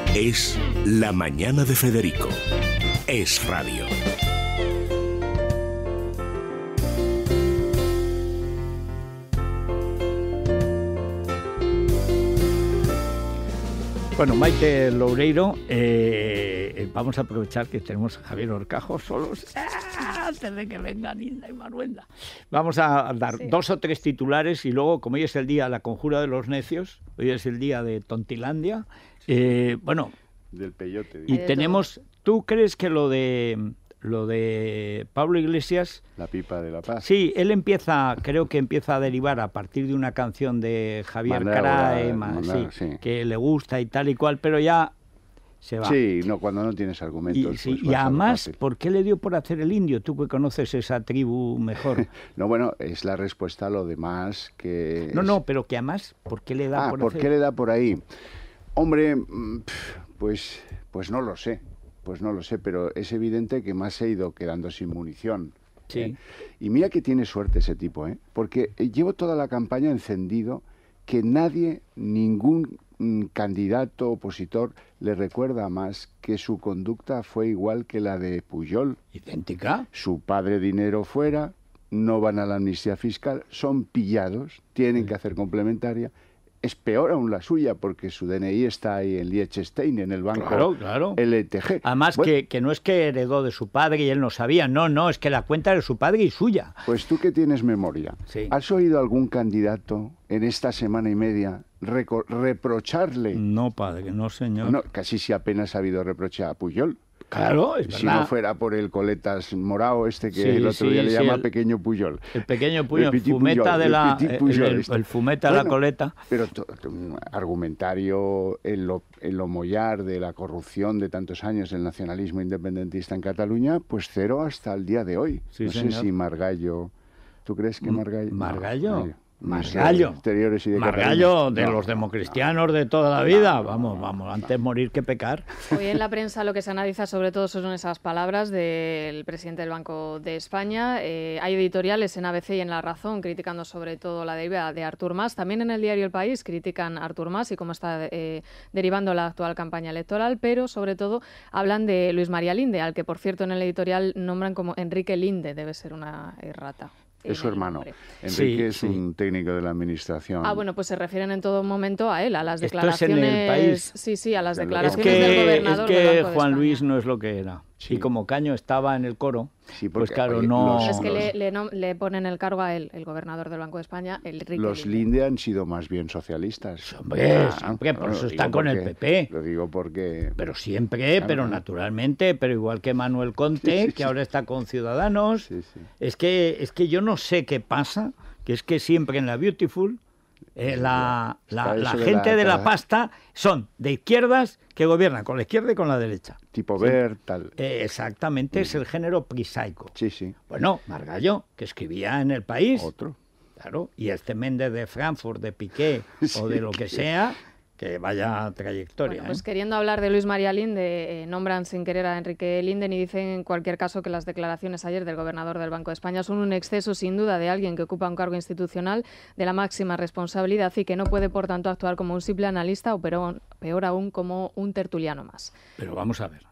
Es La Mañana de Federico. Es radio. Bueno, Maite Loureiro, vamos a aprovechar que tenemos a Javier Horcajo solos antes de que vengan Inda y Maruenda. Vamos a dar dos o tres titulares y luego, como hoy es el día de la conjura de los necios, hoy es el día de Tontilandia, bueno... Del peyote. Y tenemos... ¿Tú crees que lo de Pablo Iglesias... La pipa de la paz. Sí, él creo que empieza a derivar a partir de una canción de Javier Carae, sí, que le gusta y tal y cual, pero ya se va. Sí, no, cuando no tienes argumentos. Y además, ¿por qué le dio por hacer el indio? Tú que conoces esa tribu mejor. No, bueno, es la respuesta a lo demás que... No, pero que además, ¿por qué le da por ¿por qué le da por ahí? Hombre, pues no lo sé. Pues no lo sé, pero es evidente que más se ha ido quedando sin munición. Sí. Y mira que tiene suerte ese tipo, porque llevo toda la campaña encendido que nadie, ningún candidato opositor le recuerda más que su conducta fue igual que la de Pujol. ¿Idéntica? Su padre dinero fuera, no van a la amnistía fiscal, son pillados, tienen que hacer complementaria. Es peor aún la suya, porque su DNI está ahí en Liechtenstein, en el banco claro. LTG. Además, bueno, que no es que heredó de su padre y él no sabía, no, es que la cuenta es de su padre y suya. Pues tú que tienes memoria, sí. ¿Has oído algún candidato en esta semana y media reprocharle? No, padre, no, señor. No, casi si apenas ha habido reproche a Pujol. Claro, es verdad. Si no fuera por el coletas morao que el otro día le llama Pequeño Pujol. El Pequeño Pujol, el fumeta de la... El fumeta de la coleta. Pero argumentario en lo mollar de la corrupción de tantos años del nacionalismo independentista en Cataluña, pues cero hasta el día de hoy. Sí, no señor. sé si Margallo... ¿Tú crees que Margallo? ¿Margallo? No, Margallo. Exteriores y de Margallo, de los democristianos de toda la vida. Vamos, antes morir que pecar. Hoy en la prensa lo que se analiza sobre todo son esas palabras del presidente del Banco de España. Hay editoriales en ABC y en La Razón criticando sobre todo la deriva de Artur Mas. También en el diario El País critican a Artur Mas y cómo está derivando la actual campaña electoral, pero sobre todo hablan de Luis María Linde, al que por cierto en el editorial nombran como Enrique Linde, debe ser una errata. Es su hermano. Enrique es un técnico de la administración. Bueno, pues se refieren en todo momento a él, a las declaraciones. ¿Esto es en El País? Sí, a las declaraciones del gobernador del Banco de Juan España. Luis no es lo que era. Sí. Y como Caño estaba en el coro, sí, pues claro, no... Es que le ponen el cargo a él, el gobernador del Banco de España, Enrique Los Linde han sido más bien socialistas. Hombre, por eso están con el PP. Lo digo porque... Pero siempre, pero naturalmente, pero igual que Manuel Conte, que ahora está con Ciudadanos. Sí. Es que yo no sé qué pasa, que es que siempre en la Beautiful... la gente de la pasta son de izquierdas que gobiernan con la izquierda y con la derecha. Tipo Ver, tal. Exactamente, es el género prisaico. Sí. Bueno, Margallo, que escribía en El País. Otro. Claro, y este Méndez de Frankfurt, de Piqué, o de lo que sea... Que vaya trayectoria. Bueno, pues queriendo hablar de Luis María Linde, nombran sin querer a Enrique Linden y dicen en cualquier caso que las declaraciones ayer del gobernador del Banco de España son un exceso sin duda de alguien que ocupa un cargo institucional de la máxima responsabilidad y que no puede por tanto actuar como un simple analista o peor aún como un tertuliano más. Pero vamos a ver.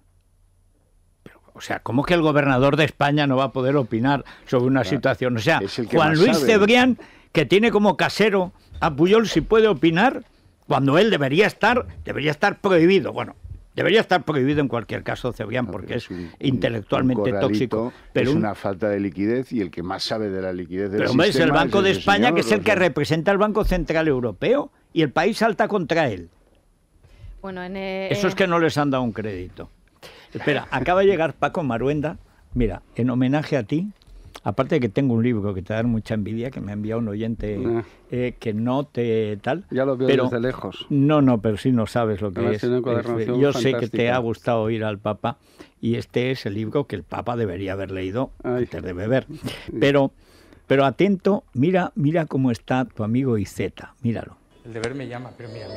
O sea, ¿cómo que el gobernador de España no va a poder opinar sobre una situación? O sea, Juan Luis Cebrián, que tiene como casero a Pujol, si puede opinar... Cuando él debería estar prohibido. Bueno, debería estar prohibido en cualquier caso, Cebrián, porque es intelectualmente tóxico. Pero es una falta de liquidez y el que más sabe de la liquidez del sistema... Pero es el Banco de España, señor, que es el que representa al Banco Central Europeo, y el país salta contra él. Bueno, Eso es que no les han dado un crédito. Espera, acaba de llegar Paco Maruenda. Mira, en homenaje a ti... Aparte de que tengo un libro que te da mucha envidia, que me ha enviado un oyente que no te tal... Ya lo veo desde lejos. No, pero sí no sabes lo que es. Yo sé que te ha gustado oír al Papa y este es el libro que el Papa debería haber leído antes de beber. Pero atento, mira cómo está tu amigo Iceta, míralo. El deber me llama, pero mira.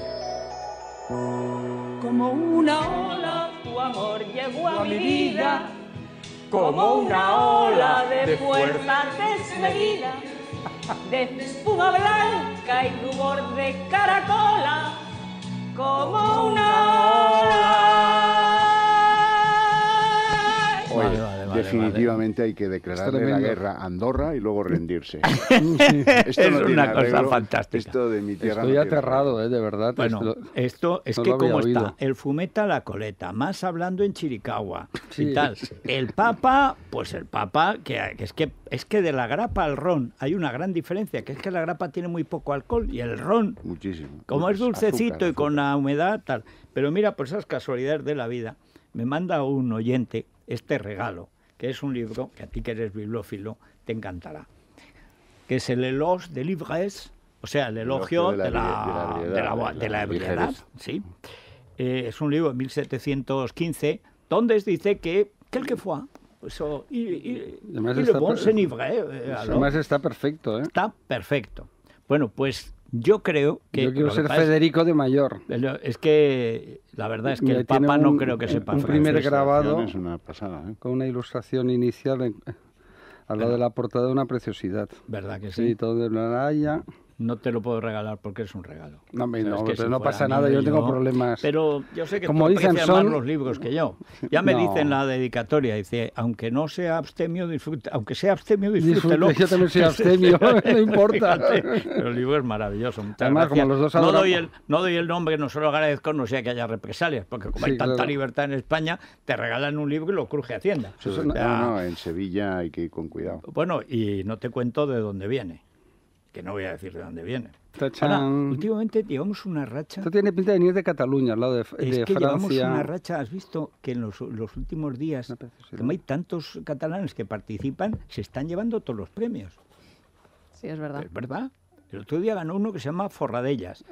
Como una ola, tu amor llegó a mi vida. Como una ola de fuerza desmedida, de espuma blanca y rubor de caracola, como una ola definitivamente hay que declararle la guerra a Andorra y luego rendirse. Esto es una cosa fantástica. Esto de mi tierra. Estoy aterrado, de verdad. Bueno, esto es no que como está el fumeta a la coleta, más hablando en Chiricahua y tal. El Papa, pues el Papa, que es que de la grapa al ron hay una gran diferencia, que es que la grapa tiene muy poco alcohol y el ron, muchísimo, como es dulcecito azúcar. Y con la humedad tal. Pero mira, por esas casualidades de la vida, me manda un oyente este regalo, que es un libro que a ti que eres bibliófilo te encantará, que es el Éloge de l'ivresse, o sea, el elogio de la ebriedad, ¿sí? Es un libro de 1715, donde dice que quel fue, eso, y le bon s'enivrer. Además está perfecto, ¿eh? Está perfecto. Bueno, pues yo creo que... Yo quiero ser Federico de mayor. Es que la verdad es que el Papa no creo que sepa un primer grabado es una pasada, ¿eh? Con una ilustración inicial al lado de la portada de una preciosidad. ¿Verdad que sí? Sí, todo de la haya. No te lo puedo regalar porque es un regalo. No, pero no pasa nada, yo no tengo problemas. Pero yo sé que como tú dicen, aprecias más los libros que yo. Ya me dicen la dedicatoria, dice, aunque no sea abstemio, aunque sea abstemio, disfrútelo. Yo también soy abstemio, no importa. Fíjate, pero el libro es maravilloso. Muchas Además, gracias. como los dos no doy el nombre, no se lo agradezco, no sea que haya represalias, porque como hay tanta libertad en España, te regalan un libro y lo cruje Hacienda. No, en Sevilla hay que ir con cuidado. Bueno, y no te cuento de dónde viene, que no voy a decir de dónde viene. Ahora, últimamente llevamos una racha... Esto tiene pinta de venir de Cataluña, al lado de Francia. Es que llevamos una racha, has visto que en los últimos días, como hay tantos catalanes que participan, se están llevando todos los premios. Sí, es verdad. Es verdad. El otro día ganó uno que se llama Forradillas.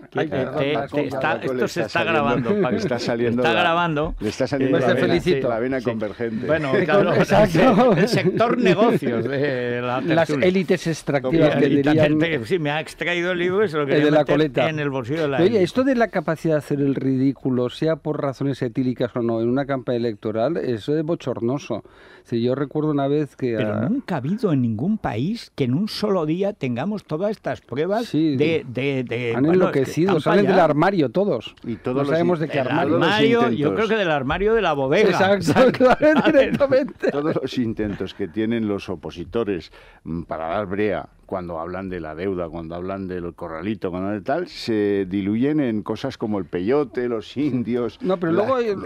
Esto se está grabando. Está saliendo. Está grabando. Le está saliendo la vena convergente. Bueno, claro, el sector negocios de la tertulia. Las élites extractivas que dirían. Sí, me ha extraído el libro y se lo quería de la meter coleta. En el bolsillo de la Oye, esto de la capacidad de hacer el ridículo, sea por razones etílicas o no, en una campaña electoral, eso es bochornoso. Sí, yo recuerdo una vez que... Pero nunca ha habido en ningún país que en un solo día tengamos todas estas pruebas han enloquecido, salen del armario todos. Y todos no sabemos de qué armario. Yo creo que del armario de la bodega. Exacto, directamente. Todos los intentos que tienen los opositores para dar brea, cuando hablan de la deuda, cuando hablan del corralito, cuando de tal, se diluyen en cosas como el peyote, los indios. No, pero luego hay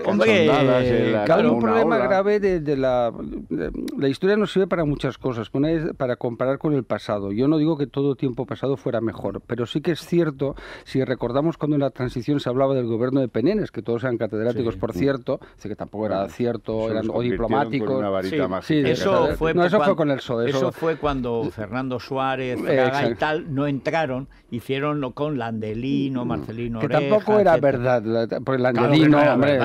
un problema grave de la historia nos sirve para muchas cosas, para comparar con el pasado. Yo no digo que todo tiempo pasado fuera mejor, pero sí que es cierto, si recordamos cuando en la transición se hablaba del gobierno de Penénes, que todos eran catedráticos, por cierto, que tampoco era cierto, eran o diplomáticos. Eso fue con el PSOE. Eso fue cuando Fernando Suárez, Fraga y tal, no entraron, hicieronlo con Landelino, Marcelino que Oreja, tampoco era etcétera. Verdad, porque Landelino,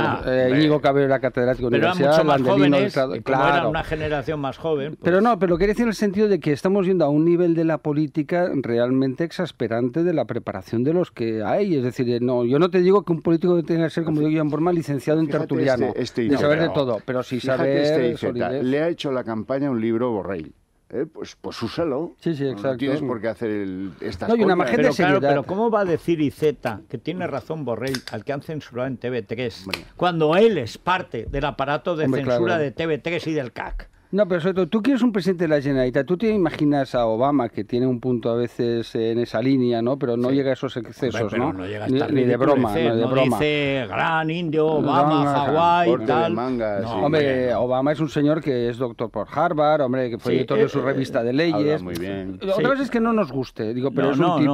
Íñigo Cabello era catedrático de pero universidad. Pero eran mucho más Landelino, jóvenes, como era una generación más joven. Pues... Pero no, pero lo quería decir en el sentido de que estamos yendo a un nivel de la política realmente exasperante de la preparación de los que hay. Es decir, yo no te digo que un político tenga que ser, como digo Joan Borma, licenciado en tertuliano, de saber de todo, pero sí saber solidez. Le ha hecho la campaña un libro Borrell. Pues úsalo. Sí, exacto. No tienes por qué hacer estas cosas. Una imagen de seriedad. Pero ¿cómo va a decir Iceta, que tiene razón Borrell, al que han censurado en TV3, cuando él es parte del aparato de censura de TV3 y del CAC? No, pero sobre todo, tú quieres un presidente de la Generalitat, tú te imaginas a Obama, que tiene un punto a veces en esa línea, ¿no? Pero no llega a esos excesos, pero ¿no? Llega ni de broma, dice gran indio, Obama, Hawái, tal. Hombre, Obama es un señor que es doctor por Harvard, hombre, que fue director de su revista de leyes. Muy bien. Otra vez es que no nos guste, pero es un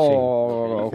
tipo...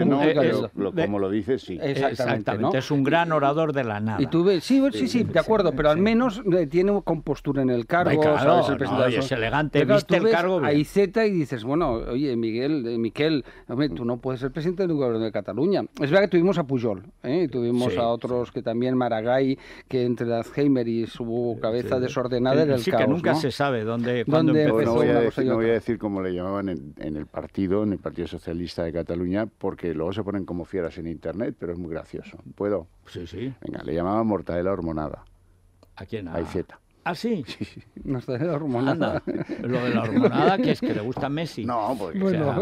Como lo dices, sí. Exactamente, ¿no? Es un gran orador de la nada. Y tú ves, sí, de acuerdo, pero al menos tiene compostura en el cargo. Claro, es elegante, viste el cargo. A Iceta y dices, bueno, oye, Miquel, hombre, tú no puedes ser presidente del gobierno de Cataluña. Es verdad que tuvimos a Pujol, y tuvimos a otros que también, Maragall, que entre Alzheimer y su cabeza desordenada era el caos. Sí, que nunca se sabe cuándo empezó. No voy a decir cómo le llamaban en el Partido Socialista de Cataluña, porque luego se ponen como fieras en Internet, pero es muy gracioso. ¿Puedo? Sí. Venga, le llamaban mortadela hormonada. ¿A quién? A Iceta. ¿Ah, sí? Mortadela hormonada. Lo de la hormonada, que es que le gusta a Messi. No, porque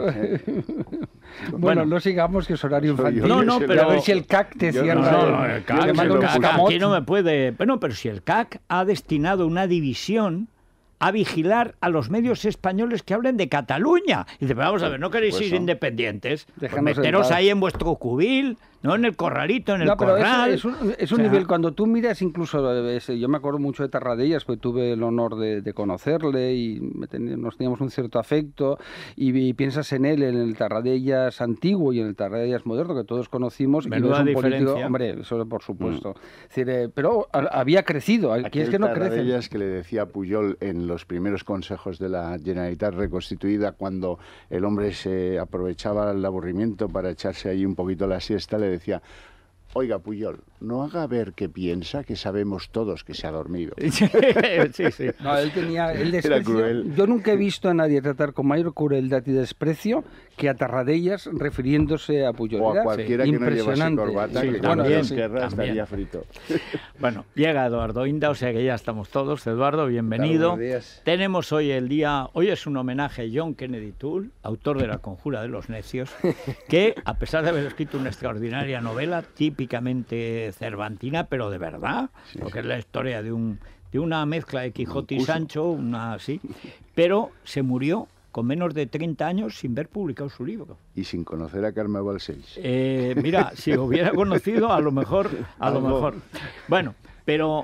bueno, no sigamos, que es horario infantil. No, pero a ver si el CAC te cierra. No, el CAC aquí no me puede... Bueno, pero si el CAC ha destinado una división a vigilar a los medios españoles que hablen de Cataluña. Y dice, pero vamos a ver, ¿no queréis ir independientes? Pues meteros ahí en vuestro cubil, no en el corralito, en el corral. Es un nivel, cuando tú miras incluso, yo me acuerdo mucho de Tarradellas, pues tuve el honor de conocerle y nos teníamos un cierto afecto, y piensas en él, en el Tarradellas antiguo y en el Tarradellas moderno, que todos conocimos. Menuda y diferencia. Político, hombre, eso por supuesto. Es decir, pero había crecido. Aquí es que no crece. Tarradellas que le decía Pujol en los primeros consejos de la Generalitat reconstituida, cuando el hombre se aprovechaba el aburrimiento para echarse ahí un poquito la siesta, le decía: oiga, Pujol, no haga ver que piensa que sabemos todos que se ha dormido. Sí. No, él tenía el desprecio. Era cruel. Yo nunca he visto a nadie tratar con mayor crueldad y desprecio que a Tarradellas refiriéndose a Pujol. O a cualquiera que no llevase corbata, que también estaría frito. Bueno, llega Eduardo Inda, o sea que ya estamos todos. Eduardo, bienvenido. Tenemos hoy hoy es un homenaje a John Kennedy Toole, autor de La Conjura de los Necios, que a pesar de haber escrito una extraordinaria novela, típicamente cervantina, pero de verdad, porque es la historia de una mezcla de Quijote y Sancho, pero se murió con menos de 30 años sin ver publicado su libro. Y sin conocer a Carme Balcells. Mira, si lo hubiera conocido, a lo mejor. Bueno, pero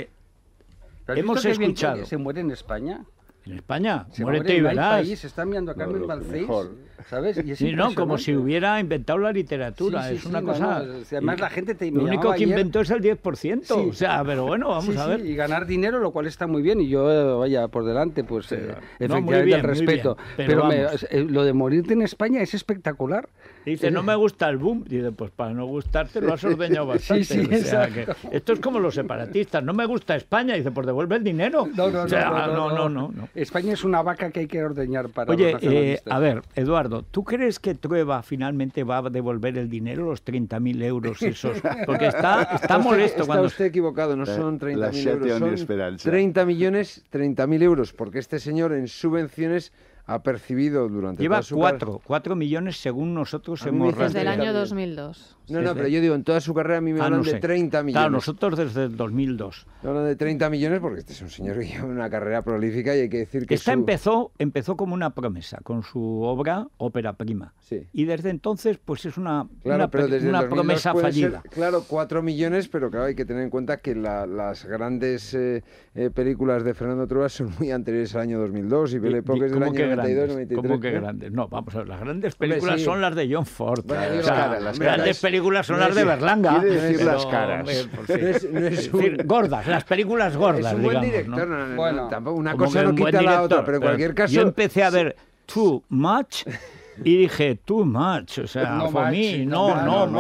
hemos escuchado. ¿Se muere en España? En España, muérete y verás. Se está mirando a Carmen Balcells, ¿sabes? Y es como si hubiera inventado la literatura. Es una cosa. Además, la gente lo único que inventó es el 10%. O sea, pero bueno, vamos a ver. Y ganar dinero, lo cual está muy bien. Y yo, vaya, por delante, pues efectivamente el respeto. Pero lo de morirte en España es espectacular. Dice, no me gusta el boom. Dice, pues para no gustarte lo has ordeñado bastante. O sea, que esto es como los separatistas. No me gusta España. Dice, pues devuelve el dinero. No. España es una vaca que hay que ordeñar para los nacionalistas. Oye, a ver, Eduardo, ¿tú crees que Trueba finalmente va a devolver el dinero, los 30.000 euros esos? Porque está molesto. Está usted equivocado, no son 30.000 euros, son 30.000 euros, porque este señor en subvenciones ha percibido durante lleva toda su 4 millones según nosotros hemos desde el año 2002. No, pero yo digo, en toda su carrera a mí me hablan de 30 millones. Claro, nosotros desde el 2002. Me hablan de 30 millones porque este es un señor que lleva una carrera prolífica y hay que decir que empezó como una promesa con su obra Ópera Prima. Sí. Y desde entonces pues es una promesa fallida. Claro, 4 millones, pero claro, hay que tener en cuenta que las grandes películas de Fernando Trueba son muy anteriores al año 2002 y Belle Époque es del año 92, 93. ¿Cómo que grandes? No, vamos a ver, las grandes películas son las de John Ford. Bueno, las grandes películas son las de Berlanga. Quiere decir las caras. Gordas, las películas gordas, es un buen digamos, director, ¿no? Bueno, tampoco una cosa no quita la otra, pero en cualquier caso... Yo empecé a ver Too Much y dije, too much, o sea, for me, no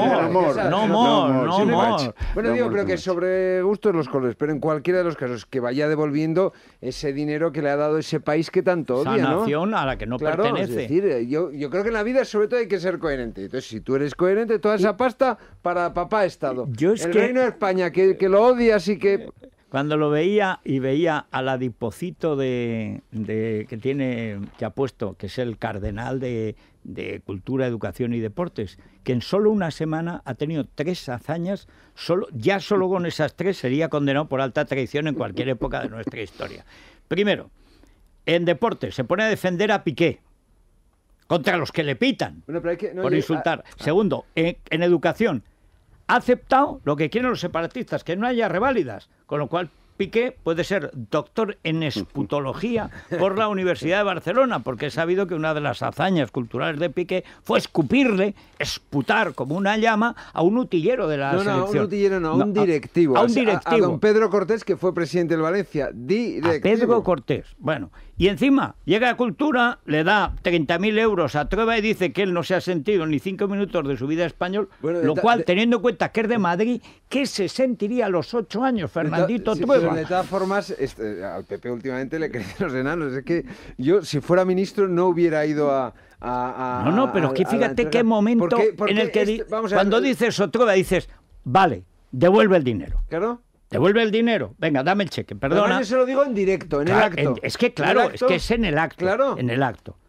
more. Bueno, digo, creo que sobre gustos los colores, pero en cualquiera de los casos, que vaya devolviendo ese dinero que le ha dado ese país que tanto odia, esa ¿no? nación a la que no pertenece. Es decir, yo creo que en la vida sobre todo hay que ser coherente. Entonces, si tú eres coherente, toda esa pasta para papá Estado. El Reino de España, que lo odias y que... Cuando lo veía al adipocito que ha puesto, que es el cardenal de Cultura, Educación y Deportes, que en solo una semana ha tenido 3 hazañas, solo con esas 3 sería condenado por alta traición en cualquier época de nuestra historia. Primero, en deportes se pone a defender a Piqué contra los que le pitan por insultar. Segundo, en educación, ha aceptado lo que quieren los separatistas, que no haya reválidas, con lo cual Piqué puede ser doctor en esputología por la Universidad de Barcelona, porque he sabido que una de las hazañas culturales de Piqué fue esputar como una llama a un utillero de la selección. No, un utillero no, un directivo. A un directivo. A don Pedro Cortés, que fue presidente del Valencia. Directivo. A Pedro Cortés. Bueno, y encima llega a Cultura, le da 30.000 euros a Trueba y dice que él no se ha sentido ni 5 minutos de su vida español, lo cual, teniendo en cuenta que es de Madrid, ¿qué se sentiría a los 8 años, Fernandito Trueba? De todas formas, al PP últimamente le crecen los enanos. Es que yo, si fuera ministro, no hubiera ido pero que fíjate qué momento en el que cuando dices Trueba dices, vale, devuelve el dinero. Claro. Devuelve el dinero. Venga, dame el cheque. Perdona. Yo se lo digo en directo, en el acto. Es que claro, es que es en el acto. Claro. En el acto.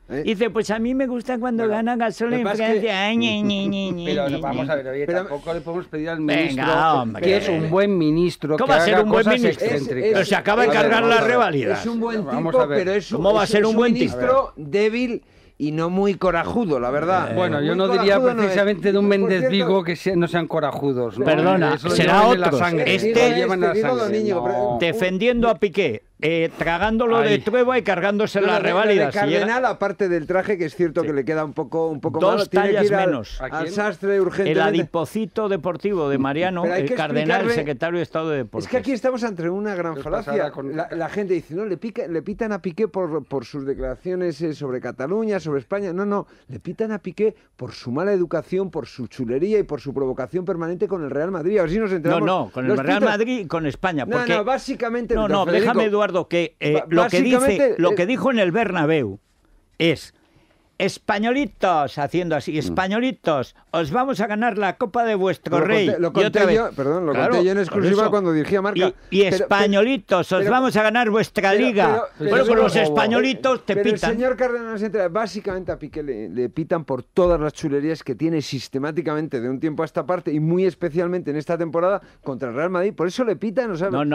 Dice, pues a mí me gusta cuando gana Gasol en Francia. Pero vamos a ver, oye, tampoco le podemos pedir al ministro, hombre, que es un buen ministro, ¿cómo va a ser un buen ministro? Pero se acaba de cargar las revalidas. Es un buen tipo, pero es un ministro débil y no muy corajudo, la verdad. Bueno, yo no diría precisamente de un Méndez Vigo que no sean corajudos, ¿no? Perdona, será otro. No. Defendiendo a Piqué, tragándolo de Trueba y cargándose las reválidas. Cardenal, aparte del traje, que es cierto que le queda un poco malo. Dos tallas menos. Al sastre urgentemente. El adipocito deportivo de Mariano, el cardenal, el secretario de Estado de Deportes. Es que aquí estamos ante una gran falacia. La gente dice, no, le pitan a Piqué por sus declaraciones sobre Cataluña, sobre España. No, le pitan a Piqué por su mala educación, por su chulería y por su provocación permanente con el Real Madrid. A ver si nos enteramos. No, con el Real Madrid y con España. Porque... No, básicamente... No, déjame, Eduardo, que lo que dijo en el Bernabéu es: españolitos, haciendo así, españolitos, os vamos a ganar la Copa de vuestro rey. Lo conté yo en exclusiva cuando dirigía Marca. Y españolitos, os vamos a ganar vuestra liga. Bueno, pues los españolitos te pitan. El señor Cardenal se entera. Básicamente a Piqué le pitan por todas las chulerías que tiene sistemáticamente de un tiempo a esta parte y muy especialmente en esta temporada contra el Real Madrid. Por eso le pitan, ¿sabes? No.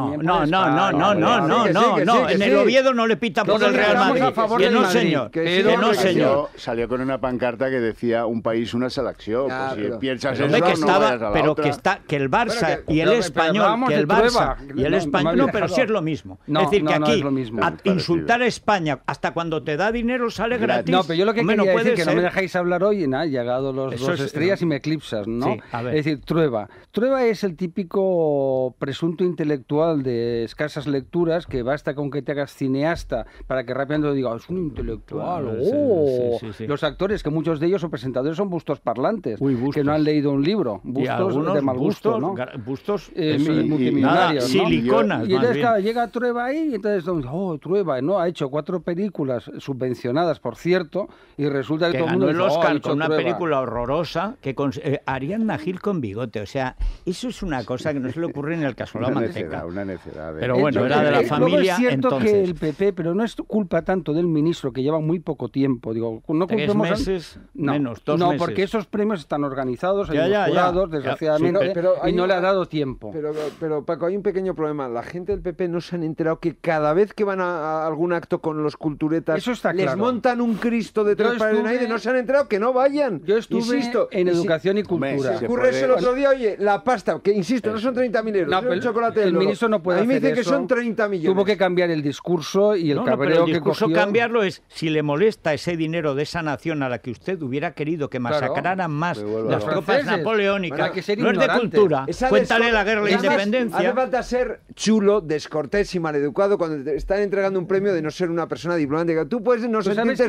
En el Oviedo no le pitan por el Real Madrid. Que no, señor. Salió con una pancarta que decía un país, una selección. Pues si piensas eso, que el Barça y el Español, que el Barça y el Español, no, pero sí es lo mismo. Es decir, que aquí insultar a España hasta cuando te da dinero sale gratis. No, pero yo lo que quería decir que no me dejáis hablar hoy, han llegado los dos estrellas y me eclipsas, ¿no? Sí, es decir, Trueba es el típico presunto intelectual de escasas lecturas que basta con que te hagas cineasta para que rápidamente digas, es un intelectual, Sí. Los actores, que muchos de ellos o presentadores son bustos parlantes, que no han leído un libro, bustos de mal gusto, ¿no? Bustos multimillonarios, ¿no? Siliconas. Y entonces claro, llega Trueba ahí y entonces Trueba, ¿no? Ha hecho 4 películas subvencionadas, por cierto, y resulta que todo el mundo ganó el Oscar con una película horrorosa que Ariadna Gil con bigote. O sea, eso es una cosa que no se le ocurre en el caso de la manteca. Una necedad. Pero bueno, era de la familia. Es cierto entonces que el PP, pero no es culpa tanto del ministro, que lleva muy poco tiempo. Digo, no 3 meses, menos 2 meses. No, porque esos premios están organizados, hay jurados, desgraciadamente, y no le ha dado tiempo. Pero Paco, hay un pequeño problema. La gente del PP no se han enterado que cada vez que van a algún acto con los culturetas les montan un Cristo detrás para el Naide, no se han enterado que no vayan. Yo estuve en educación y cultura. Ocurre eso el otro día, oye, la pasta, que insisto, no son 30.000 euros, no, el chocolate del ministro no puede hacer eso. A mí me dice que son 30 millones. Tuvo que cambiar el discurso y el cabreo que cogió. Cambiarlo es, si le molesta ese dinero de esa nación a la que usted hubiera querido que masacraran más las tropas napoleónicas, no es de cultura, cuéntale la guerra de la independencia. Hace falta ser chulo, descortés y maleducado cuando te están entregando un premio de no ser una persona diplomática. Tú puedes no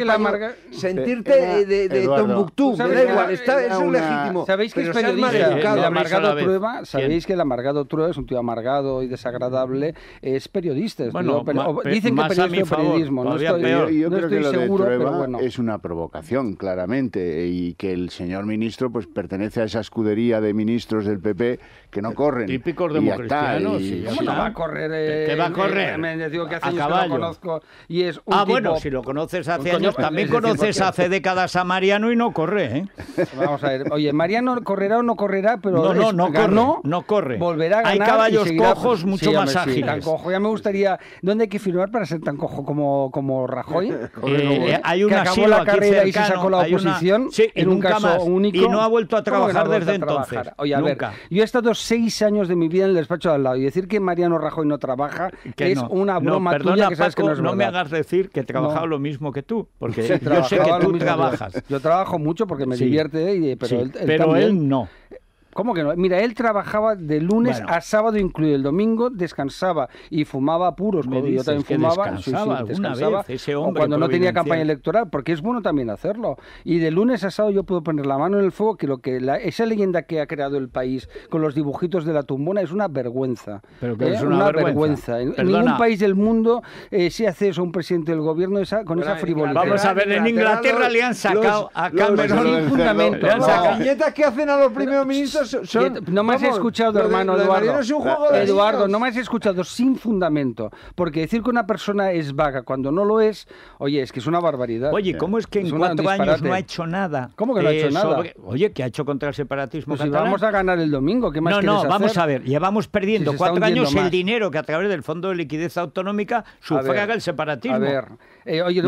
sentirte de Tombuctú, me da igual, eso es legítimo. ¿Sabéis que es periodista? El amargado Trueba, sabéis que el amargado Trueba es un tío amargado y desagradable, es periodista. Bueno, dicen que periodista es periodismo, no estoy seguro, pero bueno. Es una provocación, claramente, y que el señor ministro pues pertenece a esa escudería de ministros del PP que no corren. Típicos democristianos. ¿Cómo no va a correr? ¿Qué va a correr? Me digo que hace años que lo conozco y es un tipo... bueno, si lo conoces hace años, también conoces hace décadas a Mariano y no corre, ¿eh? Vamos a ver, oye, Mariano correrá o no correrá, pero no corre. Volverá a ganar. Hay caballos cojos mucho más ágiles. Tan cojo. Ya me gustaría... ¿Dónde hay que firmar para ser tan cojo como Rajoy? Hay una acabó la carrera y se sacó la oposición en un caso único y no ha vuelto a trabajar desde entonces. Oye, a ver, yo he estado 6 años de mi vida en el despacho de al lado y decir que Mariano Rajoy no trabaja es una broma tuya que sabes que no es verdad. No me hagas decir que he trabajado lo mismo que tú, porque yo sé que tú trabajas. Yo trabajo mucho porque me divierte, pero él no. ¿Cómo que no? Mira, él trabajaba de lunes a sábado incluido. El domingo descansaba y fumaba puros. Yo también fumaba. Descansaba ese hombre, o cuando no tenía campaña electoral, porque es bueno también hacerlo. Y de lunes a sábado yo puedo poner la mano en el fuego que esa leyenda que ha creado el país con los dibujitos de la tumbona es una vergüenza. Pero que es una vergüenza. En ningún país del mundo se hace eso a un presidente del gobierno con esa frivolidad. Vamos a ver, en Inglaterra le han sacado a Cameron fundamento. Las viñetas que hacen a los primeros ministros No me has escuchado, hermano Eduardo, no me has escuchado sin fundamento, porque decir que una persona es vaga cuando no lo es, oye, es que es una barbaridad. Oye, ¿cómo es que en 4 años no ha hecho nada? ¿Cómo que no ha hecho nada? Oye, ¿qué ha hecho contra el separatismo catalán? Si vamos a ganar el domingo, ¿qué más quieres hacer? Vamos a ver, llevamos perdiendo 4 años el dinero que a través del Fondo de Liquidez Autonómica sufraga el separatismo. A ver, oye,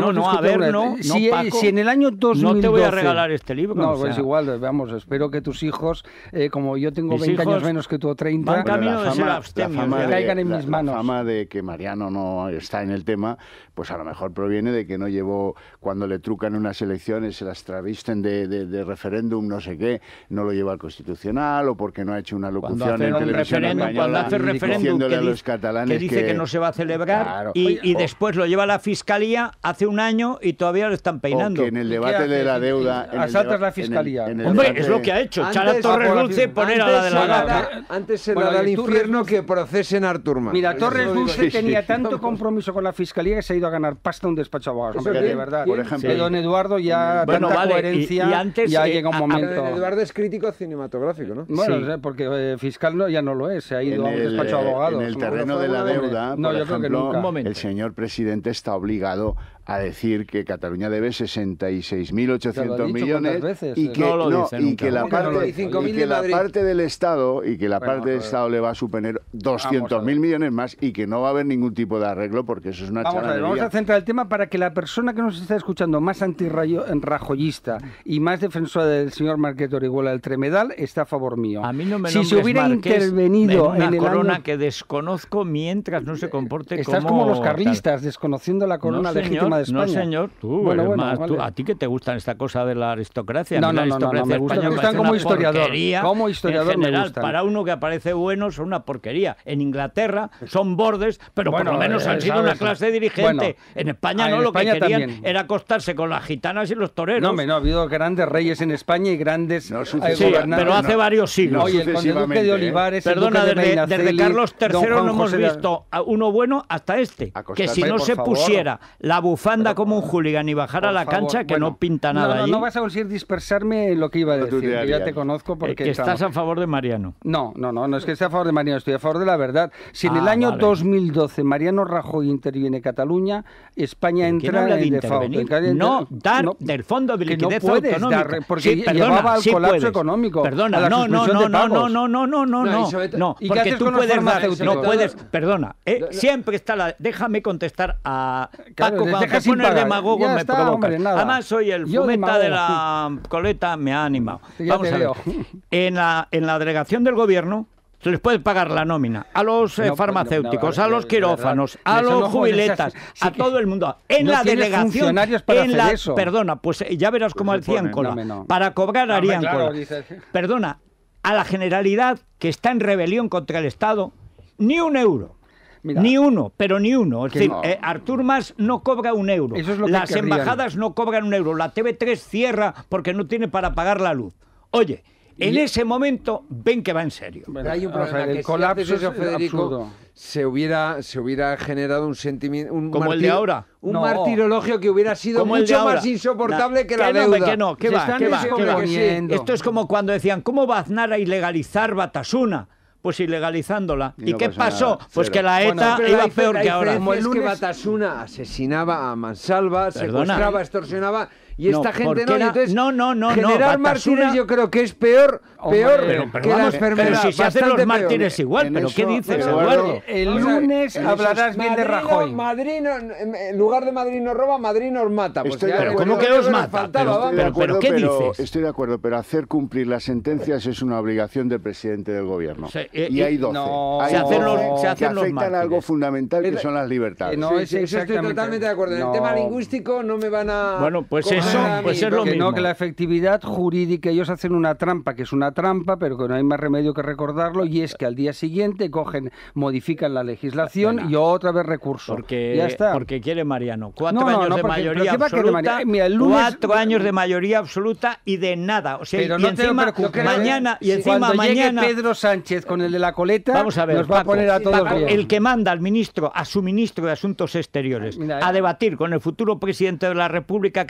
si en el año 2012... No te voy a regalar este libro. No, pues igual, vamos, espero que tus hijos, como yo tengo 20 años menos que tú, 30, van camino de ser abstemios, caigan en mis manos. La fama de que Mariano no está en el tema, pues a lo mejor proviene de que no llevó, cuando le trucan unas elecciones, se las travisten de referéndum, no sé qué, no lo lleva al Constitucional, o porque no ha hecho una locución en televisión española, cuando hace referéndum a los catalanes que dice que no se va a celebrar, claro, y después lo lleva a la Fiscalía hace un año y todavía lo están peinando. O que en el debate de la deuda... Asaltas la Fiscalía. Hombre, es lo que ha hecho, echar a Torres Dulce y poner a la delegada. Antes se la da al infierno que procesen a Artur Mas. Mira, Torres Dulce tenía tanto compromiso con la Fiscalía que se ha ido a ganar pasta un despacho de abogados. De verdad. Por ejemplo, don Eduardo ya tanta coherencia y antes, ya llega un momento. Don Eduardo es crítico cinematográfico, ¿no? Bueno, porque fiscal ya no lo es, se ha ido a un despacho de abogados. En el terreno de la deuda, por ejemplo, el señor presidente está obligado a decir que Cataluña debe 66.800 millones y que la parte del Estado le va a suponer 200.000 millones más y que no va a haber ningún tipo de arreglo porque eso es una charadería. Vamos a centrar el tema para que la persona que nos está escuchando más antirrajoyista y más defensora del señor Marqués de Orihuela del Tremedal está a favor mío. A mí no me si se hubiera intervenido en el corona año... que desconozco mientras no se comporte Estás como los carlistas, desconociendo la corona legítima de España. No, señor, tú, a ti que te gustan esta cosa de la aristocracia. No, me gustan como historiador. Como historiador en general, para uno que aparece bueno son una porquería. En Inglaterra son bordes, pero por lo menos han sido una clase dirigente. En España no, lo que querían era acostarse con las gitanas y los toreros. No, ha habido grandes reyes en España y grandes gobernantes. Pero hace varios siglos. Oye, el conde duque de Olivares, perdona, desde Carlos III no hemos visto uno bueno hasta este. Que si no se pusiera la bufanda como un hooligan y bajara a la cancha, que no pinta nada allí. No vas a conseguir dispersarme en lo que iba a decir. Yo ya te conozco porque... que estás a favor de Mariano. No es que esté a favor de Mariano, estoy a favor de la verdad. Si en el año 2012 Mariano Rajoy interviene Cataluña, España entra en default. Del Fondo de Liquidez Autonómica. Porque llevaba al colapso económico. Perdona, no, porque tú puedes dar, no puedes, perdona, siempre está la... Déjame contestar a Paco, cuando te pones demagogo me provocas. Además soy el fumeta de la coleta, me ha animado. Vamos a ver, en la delegación del gobierno se les puede pagar la nómina a los farmacéuticos, a los quirófanos, a los jubiletas, a todo el mundo. En la delegación, perdona, pues ya verás cómo hacían cola. Para cobrar harían cola. Perdona, a la Generalidad, que está en rebelión contra el Estado, ni un euro. Mira, ni uno. Es decir, Artur Mas no cobra un euro. Eso es lo que las embajadas no cobran un euro. La TV3 cierra porque no tiene para pagar la luz. Oye, en ese momento ven que va en serio. Bueno, hay un problema, el colapso eso, Federico, se hubiera generado un sentimiento, como el de ahora, un martirologio que hubiera sido mucho más insoportable que la deuda. ¿Qué va? Esto es como cuando decían, ¿cómo va Aznar a ilegalizar Batasuna? Pues ilegalizándola. ¿Y qué pasó? Pues que la ETA iba peor que ahora. Como el lunes que Batasuna asesinaba a Mansalva, secuestraba, extorsionaba... Y esta gente no. Entonces, generar mártires yo creo que es peor que la enfermedad. Pero si se hacen los mártires igual, ¿pero qué dices, Eduardo? El lunes hablarás bien de Rajoy. En lugar de Madrid nos roba, Madrid nos mata. Pero ¿cómo que os mata? ¿Pero qué dices? Estoy de acuerdo, pero hacer cumplir las sentencias es una obligación del presidente del gobierno. Y hay 12. Se hacen los que afectan a algo fundamental que son las libertades. Eso estoy totalmente de acuerdo. En el tema lingüístico no me van a... Bueno, pues es lo mismo. Que la efectividad jurídica, ellos hacen una trampa, que es una trampa, pero que no hay más remedio que recordarlo, y es que al día siguiente modifican la legislación y otra vez recurso. Ya está. Porque quiere Mariano. 4 años de mayoría absoluta, Mira, el lunes... 4 años de mayoría absoluta y de nada. O sea, pero no encima mañana cuando llegue Pedro Sánchez con el de la coleta, vamos a ver, nos va a poner a todos bien. El que manda a su ministro de Asuntos Exteriores a debatir con el futuro presidente de la República Catalana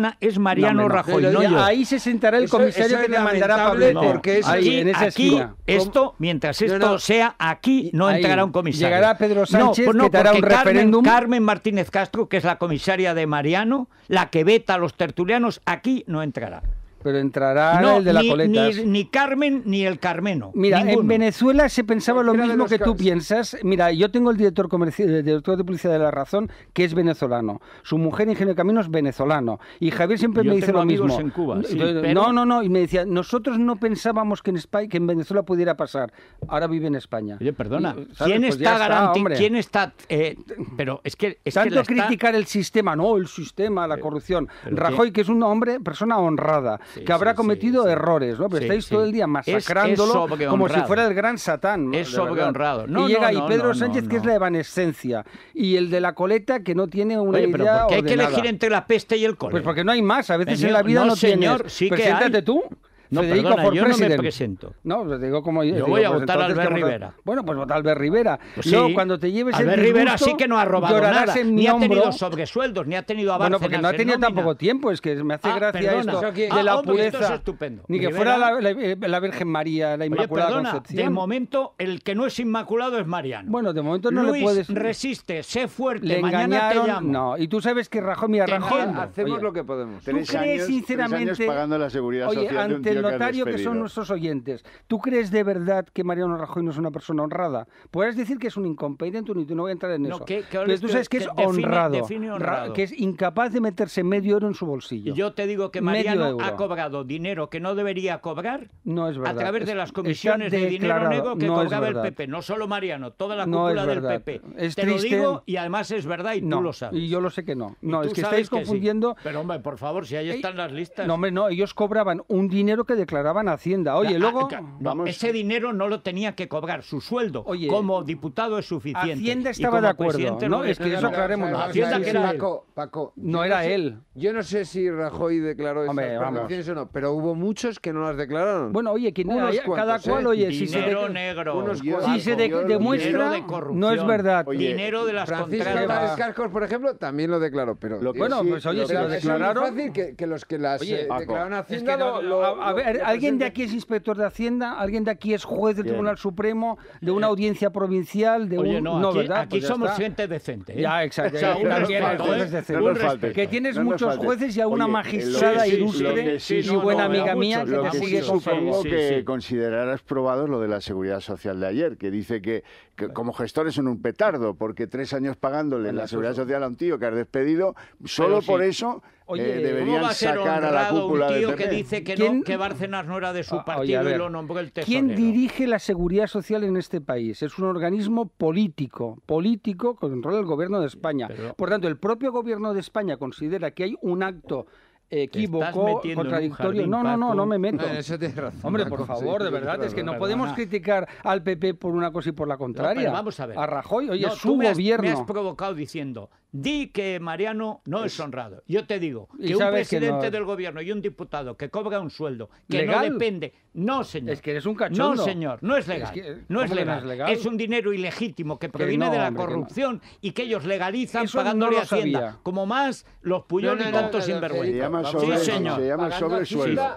perdona, es Mariano Rajoy, no yo. Ahí se sentará el comisario que te mandará Pablo. No, porque es ahí, en esa esquina. Esto, mientras esto sea aquí, no entrará un comisario. Llegará Pedro Sánchez, que te hará un referéndum. Carmen Martínez Castro, que es la comisaria de Mariano, la que veta a los tertulianos, aquí no entrará. Pero entrará el de la coleta. Ni Carmen ni el Carmeno. Mira, ninguno. En Venezuela se pensaba lo mismo que tú piensas. Mira, yo tengo el director de publicidad de La Razón, que es venezolano. Su mujer, ingeniero de caminos, venezolano. Y Javier siempre me dice lo mismo. En Cuba, sí, No. Y me decía, nosotros no pensábamos que en Venezuela pudiera pasar. Ahora vive en España. Oye, perdona. ¿Quién está garantizando? ¿Quién está? Pero es que tanto criticar el sistema, el sistema, la corrupción. Rajoy, que es un persona honrada. Que habrá cometido errores, ¿no? Pero estáis todo el día masacrándolo como si fuera el gran Satán, ¿no? Es sobrehonrado. Y llega ahí Pedro Sánchez, que es la evanescencia, y el de la coleta, que no tiene una idea pero ¿por qué hay que ordenada? elegir entre la peste y el cólera? Pues porque no hay más. A veces en la vida no señor, tienes. Sí que Preséntate hay. tú. No, Federico perdona, yo no me President. presento. No, pues digo como yo voy a votar a Albert Rivera. Bueno, pues vota a Albert Rivera. Pues Luego, sí, cuando te lleves Albert el disgusto, Rivera sí que no ha robado nada, ni ha tenido sobresueldos, ni ha tenido avances. Bueno, porque no ha tenido tampoco tiempo, es que me hace gracia esto de la pureza. Esto es estupendo. Ni que fuera la Virgen María, la Inmaculada Concepción. De momento, el que no es inmaculado es Mariano. Bueno, de momento no Luis, le puedes... resiste, sé fuerte, le mañana te llamo. No, y tú sabes que Rajoy, mira, Rajoy... Hacemos lo que podemos. ¿Tú crees sinceramente... 3 años pagando la seguridad social ante el notario que son nuestros oyentes, ¿tú crees de verdad que Mariano Rajoy no es una persona honrada? Puedes decir que es un incompetente, no voy a entrar en eso. Pero tú sabes que es honrado, que es incapaz de meterse medio euro en su bolsillo. Yo te digo que Mariano ha cobrado dinero que no debería cobrar a través de las comisiones de dinero negro que cobraba el PP. No solo Mariano, toda la cúpula del PP. Te lo digo y además es verdad y tú lo sabes. Y yo lo sé que no. No, es que estáis confundiendo... Pero hombre, por favor, si ahí están las listas. No, hombre, no, ellos cobraban un dinero que declaraban a Hacienda. Oye, luego... ese dinero no lo tenía que cobrar, su sueldo como diputado es suficiente. Hacienda estaba de acuerdo, ¿no? Es que eso aclaremos. Hacienda que era Paco, no era él. Yo no sé si Rajoy declaró esas prestaciones o no, pero hubo muchos que no las declararon. Bueno, oye, cada cual, oye, si se negro, si se demuestra, no es verdad. Dinero de las contratas. Cascos, por ejemplo, también lo declaró, pero bueno, pues oye, si lo declararon, es fácil que los que las declararon a Hacienda a ver, alguien de aquí es inspector de Hacienda, alguien de aquí es juez del Tribunal Supremo, de una audiencia provincial, de Oye, no, ¿verdad? Aquí somos gente decente, ¿eh? Ya, exacto. O sea, También hay jueces decentes. Que tienes muchos jueces y a una magistrada ilustre y buena amiga mía que te sigue supongo que considerarás probado lo de la Seguridad Social de ayer, que dice que como gestores son un petardo, porque 3 años pagándole la Seguridad Social a un tío que has despedido, solo por eso... deberían sacar a la cúpula un tío del PP. que dice que Bárcenas no era de su partido y lo nombró el tesorero. ¿Quién dirige la seguridad social en este país? Es un organismo político que controla el gobierno de España. Por tanto, el propio gobierno de España considera que hay un acto equívoco, contradictorio. No me meto. Eso tienes razón. Hombre, por favor, de verdad, es que no podemos criticar al PP por una cosa y por la contraria. Vamos a ver. A Rajoy, oye, su gobierno. Me has provocado diciendo, di que Mariano no es honrado. Yo te digo que un presidente del gobierno y un diputado que cobra un sueldo que no depende... No, señor. Es que eres un cachondo. No, señor, no es legal. No es legal. Es un dinero ilegítimo que proviene de la corrupción y que ellos legalizan pagándole a Hacienda. Como más los Puyol y tantos sinvergüenza. Se llama sobresueldo.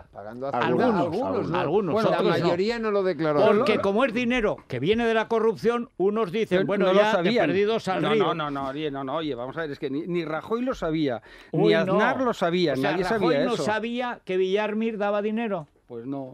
Algunos. La mayoría no lo declaró. Porque como es dinero que viene de la corrupción, unos dicen, bueno, ya de perdidos al río. No, oye, vamos a ver, es que ni Rajoy lo sabía, ni Aznar lo sabía, nadie sabía eso. ¿Rajoy no sabía que Villarmir daba dinero? Pues no,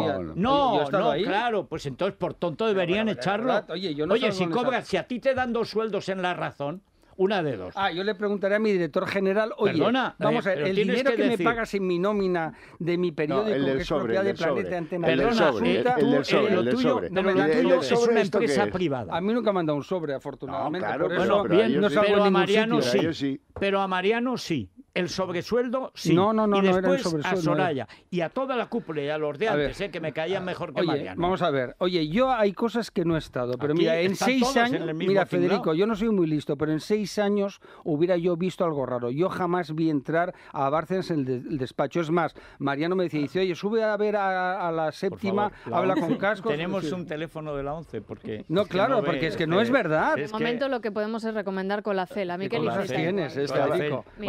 claro, pues entonces por tonto deberían echarlo. Oye, si a ti te dan 2 sueldos en La Razón, una de dos. Yo le preguntaré a mi director general, oye, perdona, vamos a ver, el dinero que me pagas en mi nómina de mi periódico, que es propiedad de Planeta Antena, el del sobre. Pero lo tuyo es una empresa privada. A mí nunca me han dado un sobre, afortunadamente. Claro, por eso no salgo en ningún sitio. Pero a Mariano sí. El sobresueldo, sí. No, y después era a Soraya. Y a toda la cúpula y a los de antes, que me caían mejor que Mariano. Vamos a ver. Oye, yo hay cosas que no he estado, pero aquí mira, en 6 años... Mira, Federico, yo no soy muy listo, pero en 6 años hubiera yo visto algo raro. Yo jamás vi entrar a Bárcenas en el despacho. Es más, Mariano me dice, oye, sube a ver a la séptima, habla con cascos... Tenemos un teléfono de la 11, porque... No, claro, porque es que no es verdad. De momento lo que podemos es recomendar Colacel. A mí que tienes, Federico. Mira,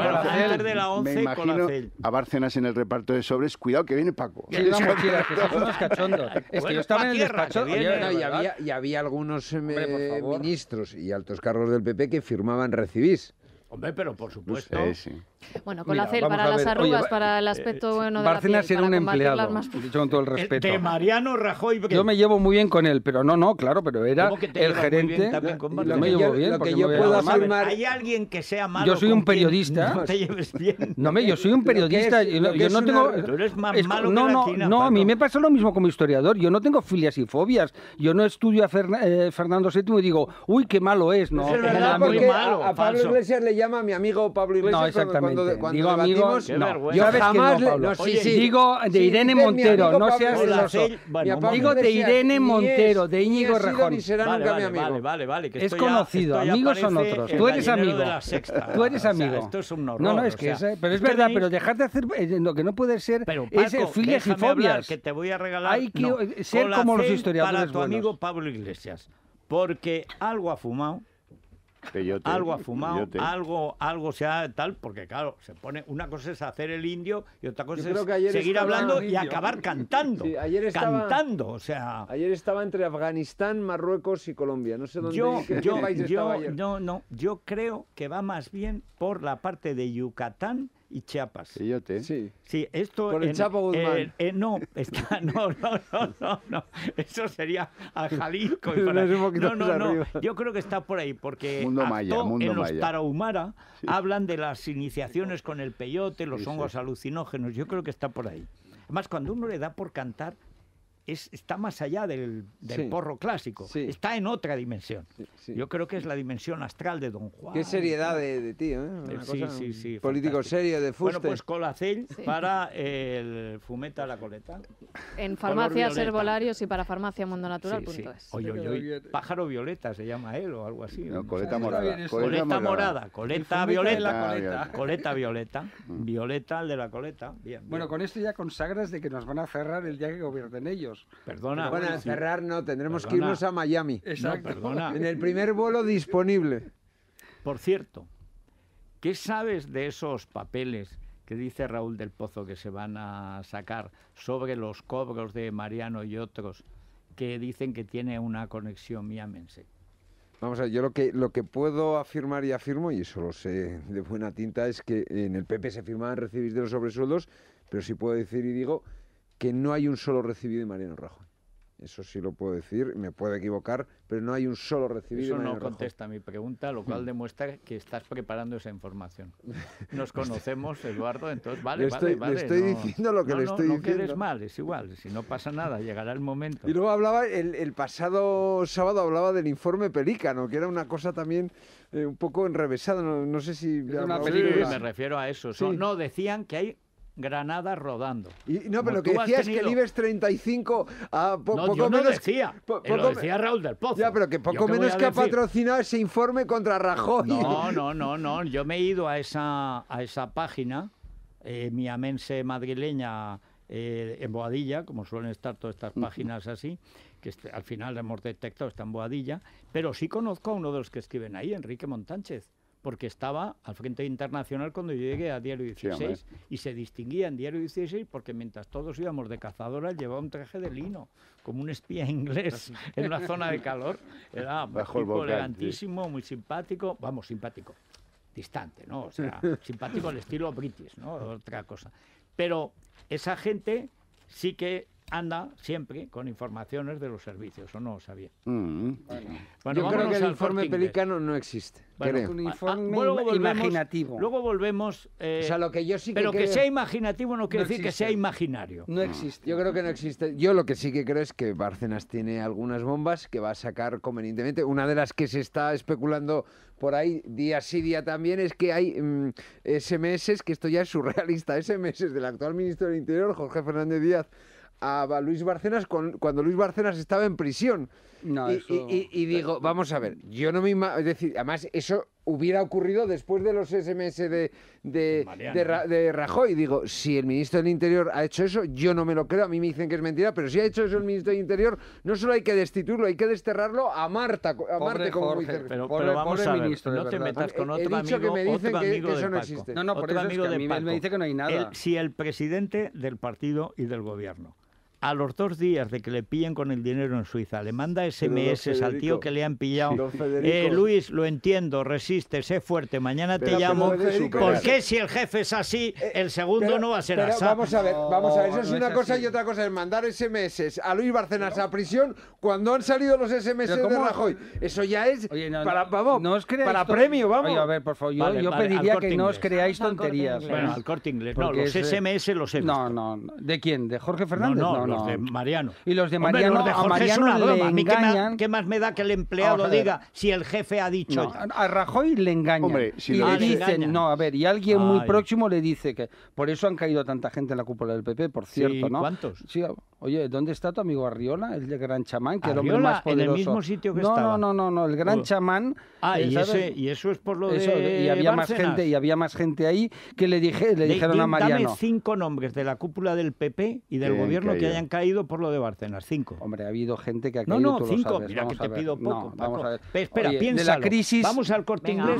después de la 11 me imagino a Bárcenas en el reparto de sobres. Cuidado que viene Paco. Sí, una mochila, que son unos cachondos. Es que yo estaba en el despacho y había algunos ministros y altos cargos del PP que firmaban recibís. Hombre, pero por supuesto. Sí. Bueno, con la CEL para las arrugas, para el aspecto bueno de Bárcenas la piel, era un para empleado, más... dicho con todo el respeto. De Mariano Rajoy. Yo me llevo muy bien con él, pero claro, pero era el gerente. Yo me llevo bien. Lo que yo puedo afirmar... ¿Hay alguien que sea malo? Yo soy un periodista. No te lleves bien. No, yo soy un periodista. Yo no tengo... Tú eres más malo que la China, No, Paco. a mí me pasa lo mismo como historiador. Yo no tengo filias y fobias. Yo no estudio a Fernando VII y digo, uy, qué malo es. No, es verdad, porque a Pablo Iglesias le llama mi amigo Pablo Iglesias. No, exactamente. Cuando digo amigos, no. Yo jamás digo de Irene Montero, no seas celoso. Digo de Irene Montero, de Íñigo Rejón. Vale. Es conocido, amigos son otros. Tú eres amigo. Tú eres amigo. Esto es un horror. No, es que pero es verdad, pero dejar de hacer lo que no puede ser es filias y fobias. Que te voy a regalar. Hay que ser como los historiadores para tu buenos. amigo Pablo Iglesias, porque algo ha fumado. Algo ha fumado, algo se ha tal, porque claro, se pone, una cosa es hacer el indio y otra cosa es seguir hablando y acabar cantando. Sí, ayer estaba cantando, entre Afganistán, Marruecos y Colombia. No sé dónde. ¿Qué país estaba ayer? Yo creo que va más bien por la parte de Yucatán y Chiapas. Sí, esto por el Chapo Guzmán. No, eso sería a Jalisco. No. Yo creo que está por ahí, porque Mundo Maya. En los Tarahumara hablan de las iniciaciones con el peyote, los hongos alucinógenos. Yo creo que está por ahí. Además, cuando uno le da por cantar, está más allá del porro clásico, está en otra dimensión. Yo creo que es la dimensión astral de Don Juan. Qué seriedad de tío, ¿eh? Sí, político fantástico. serio, de fuste. Bueno, pues Colacel para el fumeta a la coleta. En farmacias herbolarios y para farmaciamundonatural.es. Oye, pájaro violeta se llama él o algo así. No, coleta morada. Coleta violeta. Coleta violeta. Violeta, el de la coleta. Bien. Bueno, con esto ya consagras de que nos van a cerrar el día que gobiernen ellos. Perdona. Bueno, a cerrar no, tendremos que irnos a Miami. Exacto. No, perdona. En el primer vuelo disponible. Por cierto, ¿qué sabes de esos papeles que dice Raúl del Pozo que se van a sacar sobre los cobros de Mariano y otros que dicen que tiene una conexión miamense? Vamos a ver, yo lo que puedo afirmar y afirmo, y eso lo sé de buena tinta, es que en el PP se firmaban recibir de los sobresueldos, pero sí puedo decir y digo que no hay un solo recibido de Mariano Rajoy. Eso sí lo puedo decir, me puedo equivocar, pero no hay un solo recibido de Mariano Rajoy. Eso no contesta a mi pregunta, lo cual demuestra que estás preparando esa información. Nos conocemos, Eduardo, entonces vale. Le estoy diciendo lo que le estoy diciendo. No quedes mal, es igual, si no pasa nada, llegará el momento. Y luego hablaba, el pasado sábado hablaba del informe Pelícano, que era una cosa también un poco enrevesada, no sé si... Es una película. Me refiero a eso. No, decían que hay granadas rodando. No, pero lo que decía es que el IBEX 35 poco yo no menos... decía, lo decía Raúl del Pozo. Ya, pero que poco menos que ha patrocinado ese informe contra Rajoy. No, yo me he ido a esa página miamense madrileña en Boadilla, como suelen estar todas estas páginas así, que al final hemos detectado está en Boadilla, pero sí conozco a uno de los que escriben ahí, Enrique Montánchez, porque estaba al Frente Internacional cuando yo llegué a Diario 16 y se distinguía en Diario 16 porque mientras todos íbamos de cazadora, llevaba un traje de lino, como un espía inglés en una zona de calor. Era un tipo elegantísimo, muy simpático, simpático, distante, ¿no? O sea, simpático al estilo british, ¿no? Otra cosa. Pero esa gente sí que anda siempre con informaciones de los servicios, ¿o no sabía? Bueno, yo creo que el informe Pelícano no existe. Un informe imaginativo. Luego volvemos... o sea, lo que yo sí pero que sea imaginativo no quiere decir que sea imaginario. No existe. Yo creo que no existe. Yo lo que sí que creo es que Bárcenas tiene algunas bombas que va a sacar convenientemente. Una de las que se está especulando por ahí día sí día también es que hay SMS, que esto ya es surrealista, SMS del actual ministro del Interior, Jorge Fernández Díaz, a Luis Bárcenas cuando Luis Bárcenas estaba en prisión. Y digo, vamos a ver, yo no me imagino, es decir, además eso hubiera ocurrido después de los SMS de Rajoy. Digo, si el ministro del Interior ha hecho eso, yo no me lo creo, a mí me dicen que es mentira, pero si ha hecho eso el ministro del Interior, no solo hay que destituirlo, hay que desterrarlo a Marte, como muy cerca. Pero vamos a ver, ministro, no te metas con otro amigo, que me dicen que eso no Paco. existe. No, por eso es que a mí me dice que no hay nada. Si el presidente del partido y del gobierno, a los 2 días de que le pillen con el dinero en Suiza, le manda SMS al tío que le han pillado. Luis, lo entiendo, resiste, sé fuerte, mañana te llamo. ¿Por qué si el jefe es así, el segundo no va a ser así? Vamos a ver, eso es una cosa y otra cosa es mandar SMS a Luis Bárcenas a prisión cuando han salido los SMS de Rajoy. Eso ya es para premio, vamos. Oye, a ver, por favor, yo pediría que no os creáis tonterías. Bueno, al Corte Inglés. No, los SMS los he visto. No. ¿De quién? ¿De Jorge Fernández? No. Los de Mariano. Y los de Mariano, los de Jorge es una broma. A mí ¿qué más me da que el empleado diga si el jefe ha dicho? A Rajoy le engañan. Hombre, si y le dicen, y alguien muy próximo le dice que por eso han caído tanta gente en la cúpula del PP, por cierto, ¿no? ¿Cuántos? Sí, oye, ¿dónde está tu amigo Arriola, el gran chamán, que es el hombre más poderoso? ¿En el mismo sitio que estaba? No, el gran chamán. Y eso es por lo de y había más gente ahí que le dijeron a Mariano. Dame 5 nombres de la cúpula del PP y del gobierno que hayan caído por lo de Bárcenas. 5. Hombre, ha habido gente que ha caído. No, 5. Mira que te pido poco. Vamos a ver. Espera, piensa. Vamos al Corte Inglés.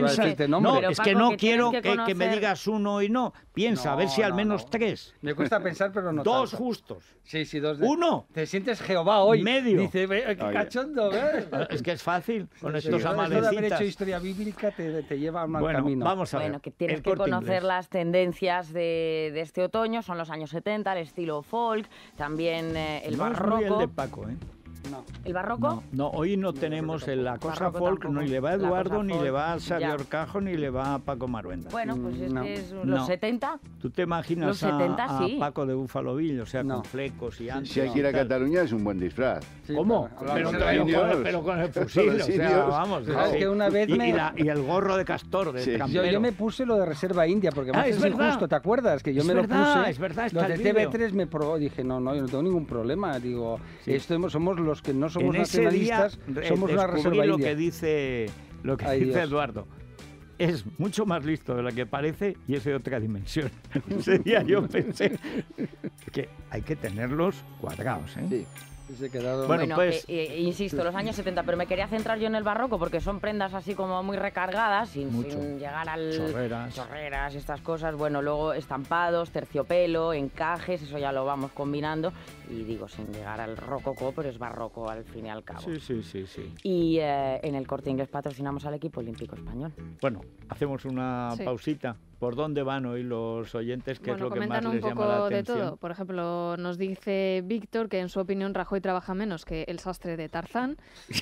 Es que no quiero que me digas uno y no. Piensa, a ver si al menos 3. Me cuesta pensar, pero no. 2 justos. Sí, 2. 1. Te sientes Jehová hoy. Medio. Dice, qué cachondo, ¿ves? Es que es fácil con estos amalecitas. Esto de haber hecho historia bíblica te lleva a un mal camino. Vamos a ver. Bueno, que tienes que conocer las tendencias de este otoño. Son los años 70, el estilo folk, también el barroco. El de Paco, ¿eh? No. ¿El barroco? No, hoy no tenemos la cosa folk, no le va a Eduardo, ni le va a Xavier Orcajo, ni le va a Paco Maruenda. Bueno, pues es los 70. ¿Tú te imaginas los 70, a Paco de Búfalo Bill, o sea, con flecos y antes? Si hay que ir a Cataluña es un buen disfraz. Sí, ¿cómo? Pero con el fusil, o sea, vamos. Es que una vez y el gorro de castor, de campero. Yo me puse lo de Reserva India, porque es injusto, ¿te acuerdas? Que yo me lo puse. Es verdad, los de TV3 me probó, dije, no, yo no tengo ningún problema. Digo, somos los que no somos nacionalistas, somos una Reserva India. Lo que dice Eduardo. Es mucho más listo de lo que parece y es de otra dimensión. Ese día yo pensé que hay que tenerlos cuadrados, ¿eh? Sí. Bueno, pues insisto, los años 70, pero me quería centrar yo en el barroco porque son prendas así como muy recargadas, sin llegar al chorreras y estas cosas. Bueno, luego estampados, terciopelo, encajes, eso ya lo vamos combinando. Y digo, sin llegar al rococó, pero es barroco al fin y al cabo. Sí. Y en el Corte Inglés patrocinamos al equipo olímpico español. Bueno, hacemos una pausita. ¿Por dónde van hoy los oyentes? ¿Qué es lo que más les llama la atención? Comentan un poco de todo. Por ejemplo, nos dice Víctor que en su opinión Rajoy trabaja menos que el sastre de Tarzán.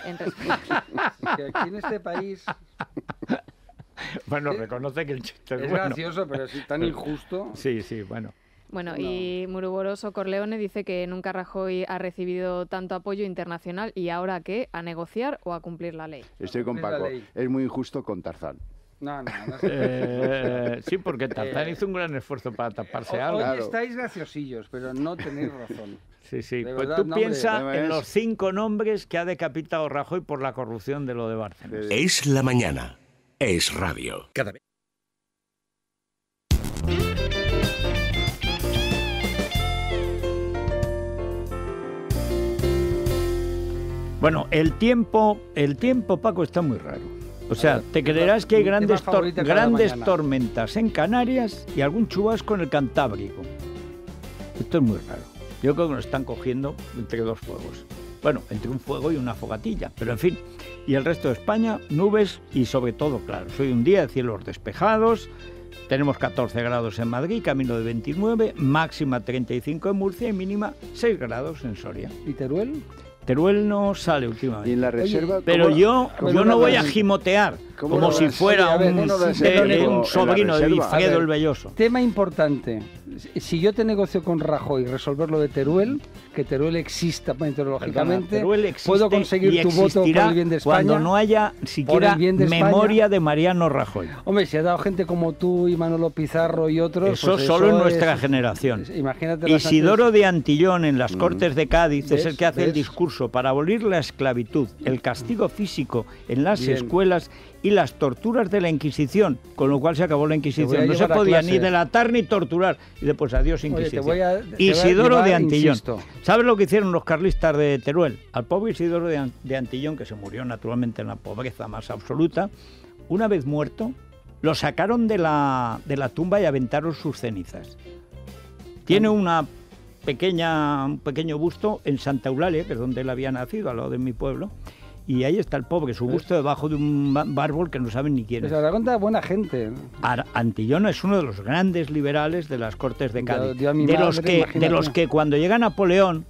Que aquí en este país... Bueno, reconoce que el chiste es bueno. Es gracioso, pero es tan injusto. Sí, bueno. Bueno, y Muruboroso Corleone dice que nunca Rajoy ha recibido tanto apoyo internacional y ahora ¿qué? ¿A negociar o a cumplir la ley? Estoy con Paco. Es muy injusto con Tarzán. No. Sí, porque Tarzán hizo un gran esfuerzo para taparse algo. Hoy estáis graciosillos, pero no tenéis razón. Sí. Pues tú piensas en los 5 nombres que ha decapitado Rajoy por la corrupción de lo de Bárcenas. Es la mañana. Es radio. Cada vez. Bueno, el tiempo, Paco, está muy raro. O sea, te creerás que hay grandes tormentas en Canarias y algún chubasco en el Cantábrico. Esto es muy raro. Yo creo que nos están cogiendo entre 2 fuegos. Bueno, entre un fuego y una fogatilla, pero en fin. Y el resto de España, nubes y sobre todo, claro, hoy un día de cielos despejados. Tenemos 14 grados en Madrid, camino de 29, máxima 35 en Murcia y mínima 6 grados en Soria. ¿Y Teruel? Teruel no sale últimamente. ¿Y en la reserva? Pero yo no voy a gimotear como si fuera un sobrino de Wilfredo el Belloso. Tema importante. Si yo te negocio con Rajoy resolver lo de Teruel, que Teruel exista meteorológicamente, puedo conseguir tu voto por el bien de España. Cuando no haya siquiera memoria de Mariano Rajoy. Hombre, si ha dado gente como tú y Manolo Pizarro y otros... Eso solo en nuestra generación. Imagínate Isidoro de Antillón en las Cortes de Cádiz es el que hace el discurso propuso para abolir la esclavitud, el castigo físico en las escuelas y las torturas de la Inquisición, con lo cual se acabó la Inquisición. No se podía ni delatar ni torturar. Y después, adiós Inquisición. Isidoro de Antillón. Insisto. ¿Sabes lo que hicieron los carlistas de Teruel? Al pobre Isidoro de Antillón, que se murió naturalmente en la pobreza más absoluta, una vez muerto, lo sacaron de la tumba y aventaron sus cenizas. Tiene un pequeño busto en Santa Eulalia, que es donde él había nacido, al lado de mi pueblo, y ahí está el pobre, su busto debajo de un árbol que no saben ni quién es. Pues Aragón da buena gente. Antillón es uno de los grandes liberales de las Cortes de Cádiz, de los que cuando llega Napoleón,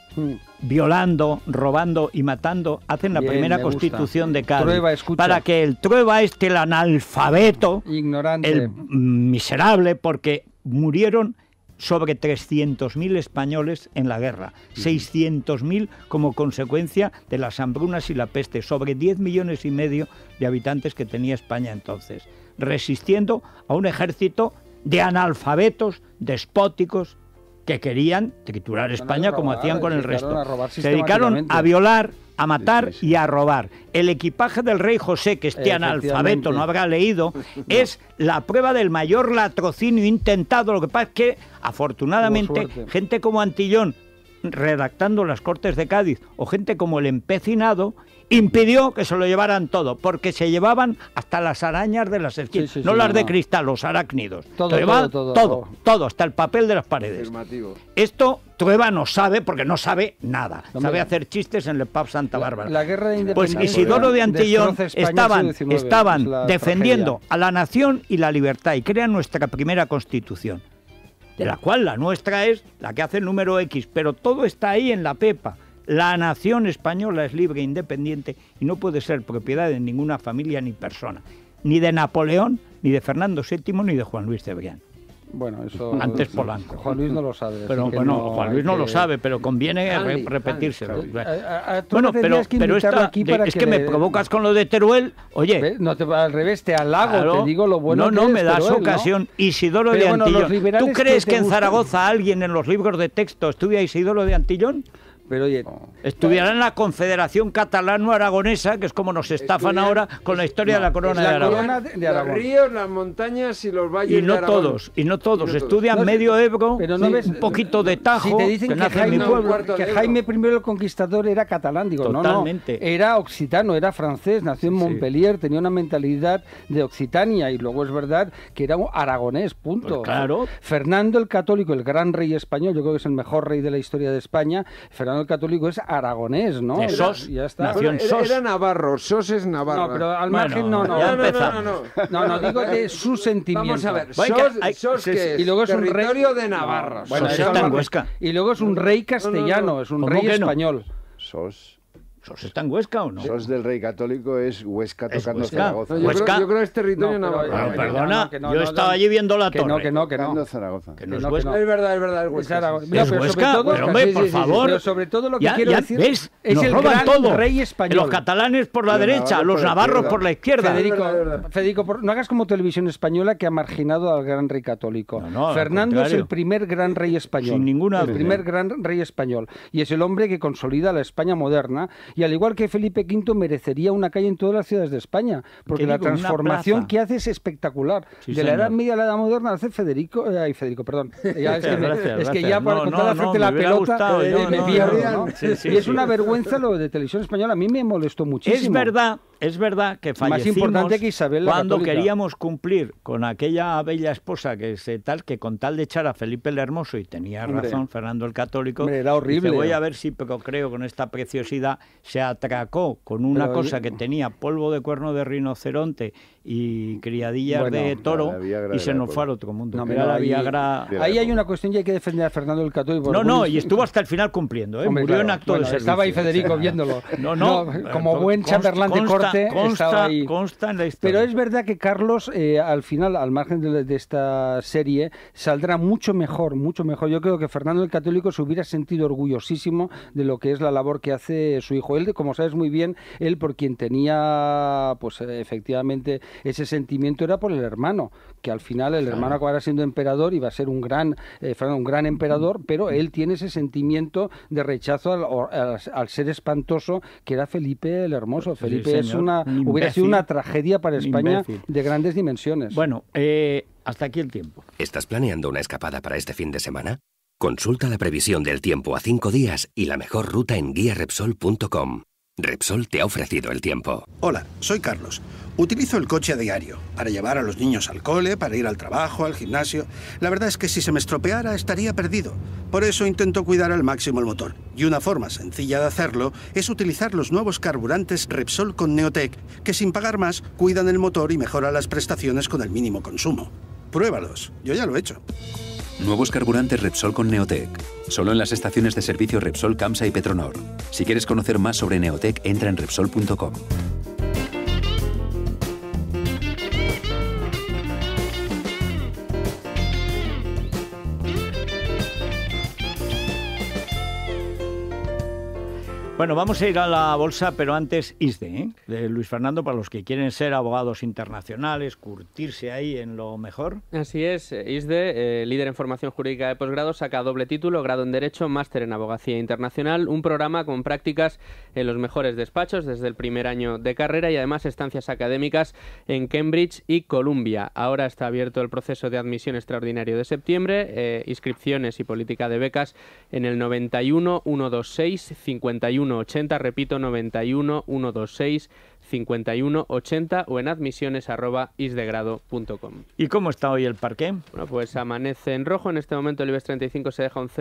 violando, robando y matando, hacen la primera constitución de Cádiz. Trueba, para que el Trueba el analfabeto, ignorante, el miserable, porque murieron sobre 300.000 españoles en la guerra, 600.000 como consecuencia de las hambrunas y la peste, sobre 10,5 millones de habitantes que tenía España entonces, resistiendo a un ejército de analfabetos, despóticos, que querían triturar España como hacían con el resto. Se dedicaron a violar, a matar y a robar. El equipaje del rey José, que este analfabeto no habrá leído, es la prueba del mayor latrocinio intentado. Lo que pasa es que, afortunadamente, gente como Antillón, redactando las Cortes de Cádiz, o gente como el empecinado, impidió que se lo llevaran todo, porque se llevaban hasta las arañas de las esquinas, las de cristal, los arácnidos. Todo, hasta el papel de las paredes. Esto Trueba no sabe, porque no sabe nada. Sabe hacer chistes en el pub Santa Bárbara. La guerra de independencia, pues Isidoro de Antillón estaban defendiendo a la nación y la libertad, y crean nuestra primera Constitución, de la cual la nuestra es la que hace el número X, pero todo está ahí en la pepa. La nación española es libre e independiente y no puede ser propiedad de ninguna familia ni persona, ni de Napoleón, ni de Fernando VII, ni de Juan Luis Cebrián. Bueno, eso... Antes Polanco. Juan Luis no lo sabe. Pero bueno, Juan Luis no lo sabe, pero conviene repetírselo. Bueno, pero es que me provocas con lo de Teruel. Oye... No, al revés, te halago, te digo lo bueno No, me das ocasión. Isidoro de Antillón. ¿Tú crees que en Zaragoza alguien en los libros de texto estudia Isidoro de Antillón? Pero oye, estudiarán la Confederación Catalano-Aragonesa, que es como nos estafan ahora con la historia de la corona de Aragón. Los ríos, las montañas y los valles de Aragón. Y no todos. Estudian medio Ebro, un poquito de Tajo, si te dicen que nace en mi pueblo. Que Jaime I el Conquistador era catalán, digo, totalmente. No, era occitano, era francés, nació en Montpellier, tenía una mentalidad de Occitania, y luego es verdad que era un aragonés, punto. Pues claro. Fernando el Católico, el gran rey español, yo creo que es el mejor rey de la historia de España. Fernando el Católico es aragonés, ¿no? De Sos, ya está. Era Navarro, Sos es Navarro. No, pero al margen no. No, digo de su sentimiento. Vamos a ver, Sos que es y luego es un territorio de Navarra. Bueno, está en Huesca. Y luego es un rey castellano, es un rey español. Sos está en Huesca o no? Sos del rey católico es Huesca tocando Zaragoza. Yo creo que es territorio navarro. Perdona, yo estaba allí viendo la torre. Que no. Zaragoza. Que no es Huesca. Es verdad, es Huesca. ¿Es Huesca? Pero hombre, por favor. Pero sobre todo lo que quiero decir es el gran todo. Rey español. Los catalanes por la derecha, los navarros por la izquierda. Federico, no hagas como Televisión Española, que ha marginado al gran rey católico. Fernando es el primer gran rey español. Sin ninguna duda. El primer gran rey español. Y es el hombre que consolida la España moderna. Y al igual que Felipe V merecería una calle en todas las ciudades de España, porque la transformación que hace es espectacular. De la Edad Media a la Edad Moderna hace Federico, perdón. Es que ya para contar la frente la pelota me pierdo, ¿no? Y es una vergüenza lo de Televisión Española. A mí me molestó muchísimo. Es verdad que fallecimos más importante que Isabel la cuando Católica. Queríamos cumplir con aquella bella esposa que con tal de echar a Felipe el Hermoso, y tenía razón Fernando el Católico, era horrible. Voy a ver si creo con esta preciosidad se atracó con una cosa que tenía polvo de cuerno de rinoceronte y criadillas de toro, y se nos fue al otro mundo. La Viagra. Ahí hay una cuestión y hay que defender a Fernando el Católico. Y estuvo hasta el final cumpliendo. Murió en acto de servicio. Estaba ahí Federico viéndolo. Como buen chamberlain de corte. consta en la historia. Pero es verdad que Carlos, al final, al margen de esta serie, saldrá mucho mejor. Yo creo que Fernando el Católico se hubiera sentido orgullosísimo de lo que es la labor que hace su hijo. Él, como sabes muy bien, él por quien tenía, pues efectivamente, ese sentimiento era por el hermano, que al final el hermano acabará siendo emperador y va a ser un gran emperador, pero él tiene ese sentimiento de rechazo al ser espantoso que era Felipe el Hermoso. Felipe hubiera sido una tragedia para España de grandes dimensiones. Bueno, hasta aquí el tiempo. ¿Estás planeando una escapada para este fin de semana? Consulta la previsión del tiempo a 5 días y la mejor ruta en guiarepsol.com. Repsol te ha ofrecido el tiempo. Hola, soy Carlos. Utilizo el coche a diario para llevar a los niños al cole, para ir al trabajo, al gimnasio. La verdad es que si se me estropeara estaría perdido. Por eso intento cuidar al máximo el motor. Y una forma sencilla de hacerlo es utilizar los nuevos carburantes Repsol con Neotec, que sin pagar más cuidan el motor y mejoran las prestaciones con el mínimo consumo. Pruébalos, yo ya lo he hecho. Nuevos carburantes Repsol con Neotec. Solo en las estaciones de servicio Repsol, Camsa y Petronor. Si quieres conocer más sobre Neotec, entra en Repsol.com. Bueno, vamos a ir a la bolsa, pero antes ISDE, de Luis Fernando, para los que quieren ser abogados internacionales, curtirse ahí en lo mejor. Así es, ISDE, líder en formación jurídica de posgrado, saca doble título, grado en Derecho, máster en Abogacía Internacional, un programa con prácticas en los mejores despachos desde el primer año de carrera y además estancias académicas en Cambridge y Columbia. Ahora está abierto el proceso de admisión extraordinario de septiembre, inscripciones y política de becas en el 91 126 51 80, repito, 91 126 5180 o en admisiones@isdegrado.com. ¿Y cómo está hoy el parqué? Bueno, pues amanece en rojo. En este momento el IBEX 35 se deja un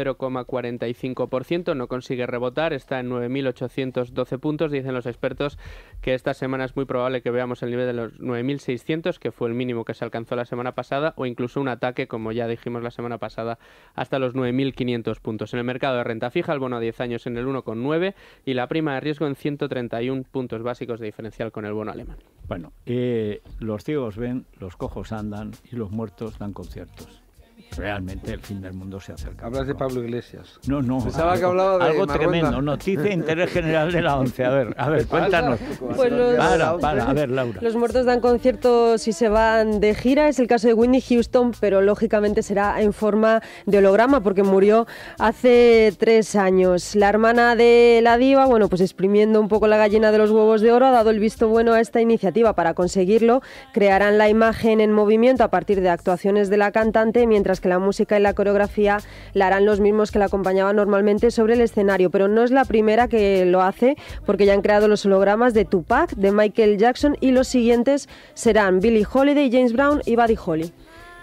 0,45%, no consigue rebotar, está en 9.812 puntos. Dicen los expertos que esta semana es muy probable que veamos el nivel de los 9.600, que fue el mínimo que se alcanzó la semana pasada, o incluso un ataque, como ya dijimos la semana pasada, hasta los 9.500 puntos. En el mercado de renta fija, el bono a 10 años en el 1,9 y la prima de riesgo en 131 puntos básicos de diferencial con el bono alemán. Bueno, los ciegos ven, los cojos andan y los muertos dan conciertos. Realmente el fin del mundo se acerca. Hablas de Pablo Iglesias. No. Pensaba que hablaba de algo Marronda. Tremendo. Noticia de interés general de la ONCE. A ver, cuéntanos. Pues A ver, Laura. Los muertos dan conciertos y se van de gira. Es el caso de Whitney Houston, pero lógicamente será en forma de holograma porque murió hace 3 años. La hermana de la diva, bueno, pues exprimiendo un poco la gallina de los huevos de oro, ha dado el visto bueno a esta iniciativa. Para conseguirlo, crearán la imagen en movimiento a partir de actuaciones de la cantante, mientras que la música y la coreografía la harán los mismos que la acompañaban normalmente sobre el escenario, pero no es la primera que lo hace porque ya han creado los hologramas de Tupac, de Michael Jackson y los siguientes serán Billie Holiday, James Brown y Buddy Holly.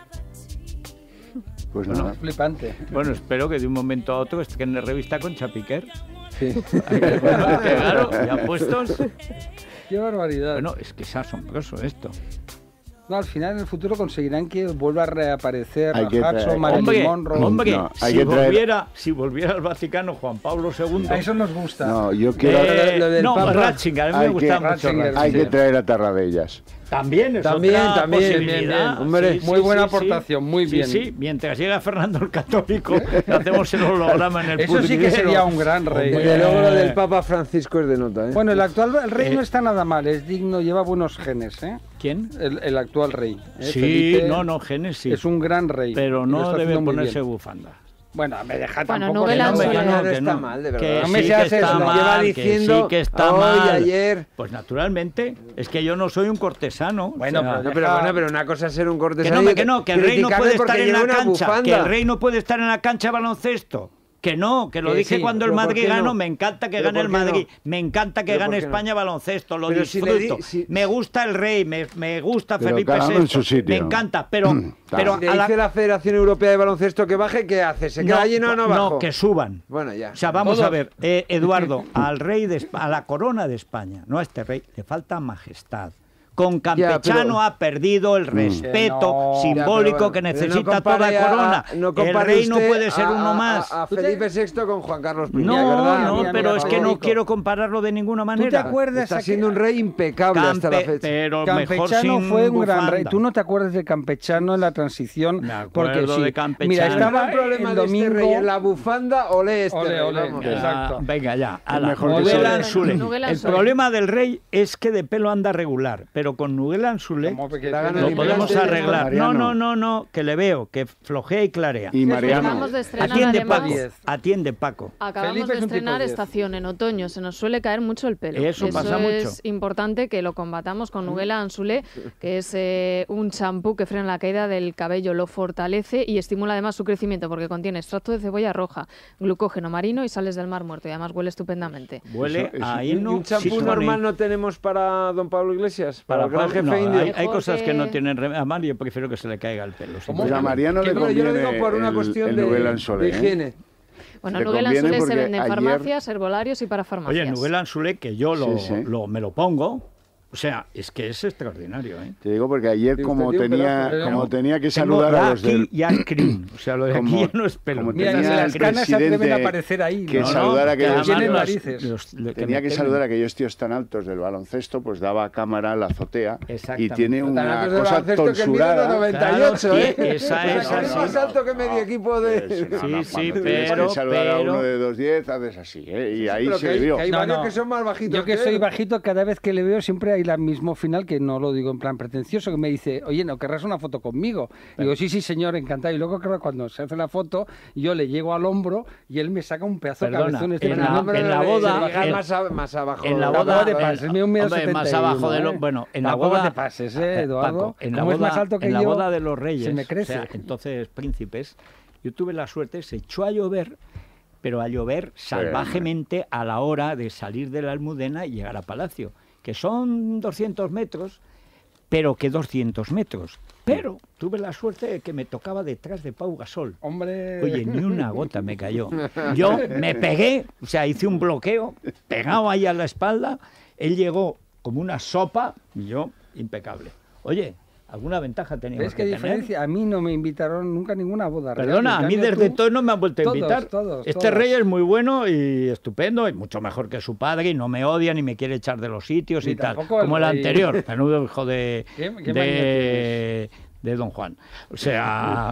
Pues nada, flipante. Bueno, espero que de un momento a otro estén en la revista con Chapiquer. Sí. Claro, ya puestos. Qué barbaridad. Bueno, es que es asombroso esto. No, al final en el futuro conseguirán que vuelva a reaparecer a Jackson, Marilyn Monroe. Hombre, No, si volviera al Vaticano Juan Pablo II... A eso nos gusta. No, yo quiero... lo del Papa. Ratzinger, a mí me gusta mucho Ratzinger. Hay que traer a Tarradellas. También es También, otra bien. Hombre, muy buena aportación, muy bien. Sí, mientras llega Fernando el Católico, hacemos el holograma en el Eso sí que sería un gran rey. Desde luego lo del Papa Francisco es de nota, ¿eh? Bueno, el rey no está nada mal, es digno, lleva buenos genes, ¿eh? ¿Quién? El actual rey. Sí, Felipe genes sí. Es un gran rey. Pero no debe ponerse bufanda. Bueno, me deja Bueno, tampoco... no está mal, de verdad. No me seas eso, lo lleva diciendo que está hoy, mal. ayer. Pues naturalmente, es que yo no soy un cortesano. Bueno, o sea, pero una cosa es ser un cortesano. Que el rey no puede estar en la cancha. Que el rey no puede estar en la cancha de baloncesto. Que lo dije cuando el Madrid ganó, me encanta que gane el Madrid, me encanta que gane España baloncesto, lo disfruto, me gusta el rey, me gusta Felipe VI, me encanta, pero si le dice la Federación Europea de Baloncesto que baje, ¿qué hace? ¿Se queda allí? No, bajo. No, que suban. Bueno, ya. O sea, vamos a ver, Eduardo, a la corona de España, no a este rey, le falta majestad, con Campechano ha perdido el respeto simbólico que necesita toda corona. El rey no puede ser uno más. A Felipe VI con Juan Carlos I. No, pero es que no quiero compararlo de ninguna manera. ¿Tú te acuerdas? Está siendo un rey impecable hasta la fecha. Pero Campechano fue un gran rey. ¿Tú no te acuerdas de Campechano en la transición? Me acuerdo de Campechano. Mira, estaba el problema de este rey en la bufanda, olé este rey. Exacto. Venga ya. Nuguela Ansule. El problema del rey es que de pelo anda regular, pero con Nuguela Ansule lo podemos arreglar. No, que le veo, que flojea y clarea. Y Mariano. Atiende Paco. Acabamos de estrenar estación en otoño, se nos suele caer mucho el pelo. Eso pasa mucho. Es importante que lo combatamos con Nuguela Ansule, que es un champú que frena la caída del cabello, lo fortalece y estimula además su crecimiento porque contiene extracto de cebolla roja, glucógeno marino y sales del mar muerto y además huele estupendamente. Huele a heno. ¿Y un champú normal no tenemos para don Pablo Iglesias? Para el gran jefe indio. Hay cosas que no tienen remedio. A Mario prefiero que se le caiga el pelo. Pues a Mariano le conviene. Yo lo digo por una cuestión de higiene. Bueno, Nuguela Ansule se vende en farmacias, herbolarios y para farmacias. Oye, Nuguela Ansule, que yo me lo pongo. O sea, es que es extraordinario, ¿eh? Te digo porque ayer como tenía que saludar a los del... y al CRIM. O sea, lo de aquí ya no es pelo. Mira, las canas se atreven a aparecer ahí. Que saludar a aquellos narices. Tenía que saludar a aquellos tíos tan altos del baloncesto, pues daba cámara a la azotea y tiene una cosa tonsurada. 98, ¿eh? Esa es más alto que medio equipo de... Sí, pero... saludar a uno de 2'10", haces así, ¿eh? Y ahí se le vio. Hay varios que son más bajitos. Yo que soy bajito, cada vez que le veo siempre hay el mismo final, que no lo digo en plan pretencioso, que me dice, oye, ¿no querrás una foto conmigo? Y digo, sí, señor, encantado. Y luego cuando se hace la foto, yo le llego al hombro y él me saca un pedazo de cabezón. En la boda... más abajo. En la boda de pases, más abajo de los... Bueno, en la boda de pases, Eduardo. En la boda de los reyes, se me crece. O sea, entonces príncipes, yo tuve la suerte, se echó a llover, pero a llover salvajemente a la hora de salir de la Almudena y llegar a Palacio, que son 200 metros, pero que 200 metros. Pero tuve la suerte de que me tocaba detrás de Pau Gasol. ¡Hombre! Oye, ni una gota me cayó. Yo me pegué, o sea, hice un bloqueo, pegado ahí a la espalda, él llegó como una sopa y yo, impecable. Oye, ¿alguna ventaja teníamos que tener? Diferencia? A mí no me invitaron nunca a ninguna boda. Perdona, a mí desde todo no me han vuelto a invitar. Todos. Rey es muy bueno y estupendo, y mucho mejor que su padre, y no me odia ni me quiere echar de los sitios y tal. Como el anterior, menudo hijo de Don Juan. O sea,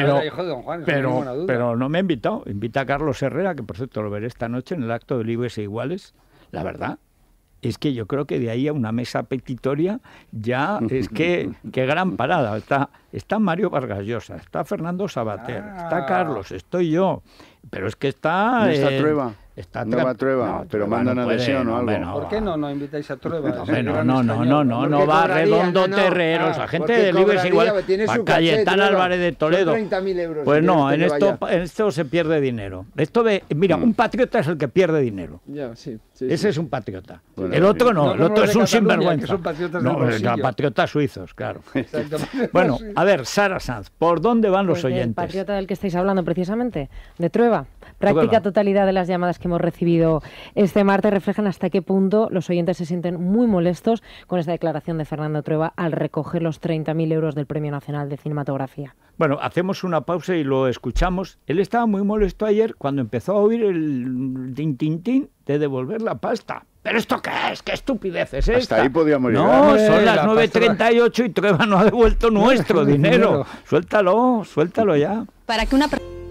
pero no me ha invitado. Invita a Carlos Herrera, que por cierto lo veré esta noche en el acto de Libres e Iguales. La verdad es que yo creo que de ahí a una mesa petitoria ya es que qué gran parada. Está Mario Vargas Llosa, está Fernando Sabater, está Carlos, estoy yo. Pero es que está... ¿No está Trueba? No va Trueba, pero mandan a lesión o algo. ¿Por qué no invitáis a Trueba? No va Redondo Terreros, la gente de Libres igual, a Cayetana Álvarez de Toledo. 30.000 euros. Pues no, en esto se pierde dinero. Mira, un patriota es el que pierde dinero. Ese es un patriota. El otro no, el otro es un sinvergüenza. Patriotas suizos, claro. Bueno, a ver, Sara Sanz, ¿por dónde van los oyentes? El patriota del que estáis hablando precisamente, de Trueba. Práctica totalidad de las llamadas que hemos recibido este martes reflejan hasta qué punto los oyentes se sienten muy molestos con esta declaración de Fernando Trueba al recoger los 30.000 euros del Premio Nacional de Cinematografía. Bueno, hacemos una pausa y lo escuchamos. Él estaba muy molesto ayer cuando empezó a oír el tin de devolver la pasta. ¿Pero esto qué es? ¿Qué estupidez es esta? Hasta ahí podíamos llegar. No, son las 9:38 y Trueba no ha devuelto nuestro dinero. Suéltalo ya. Para que una...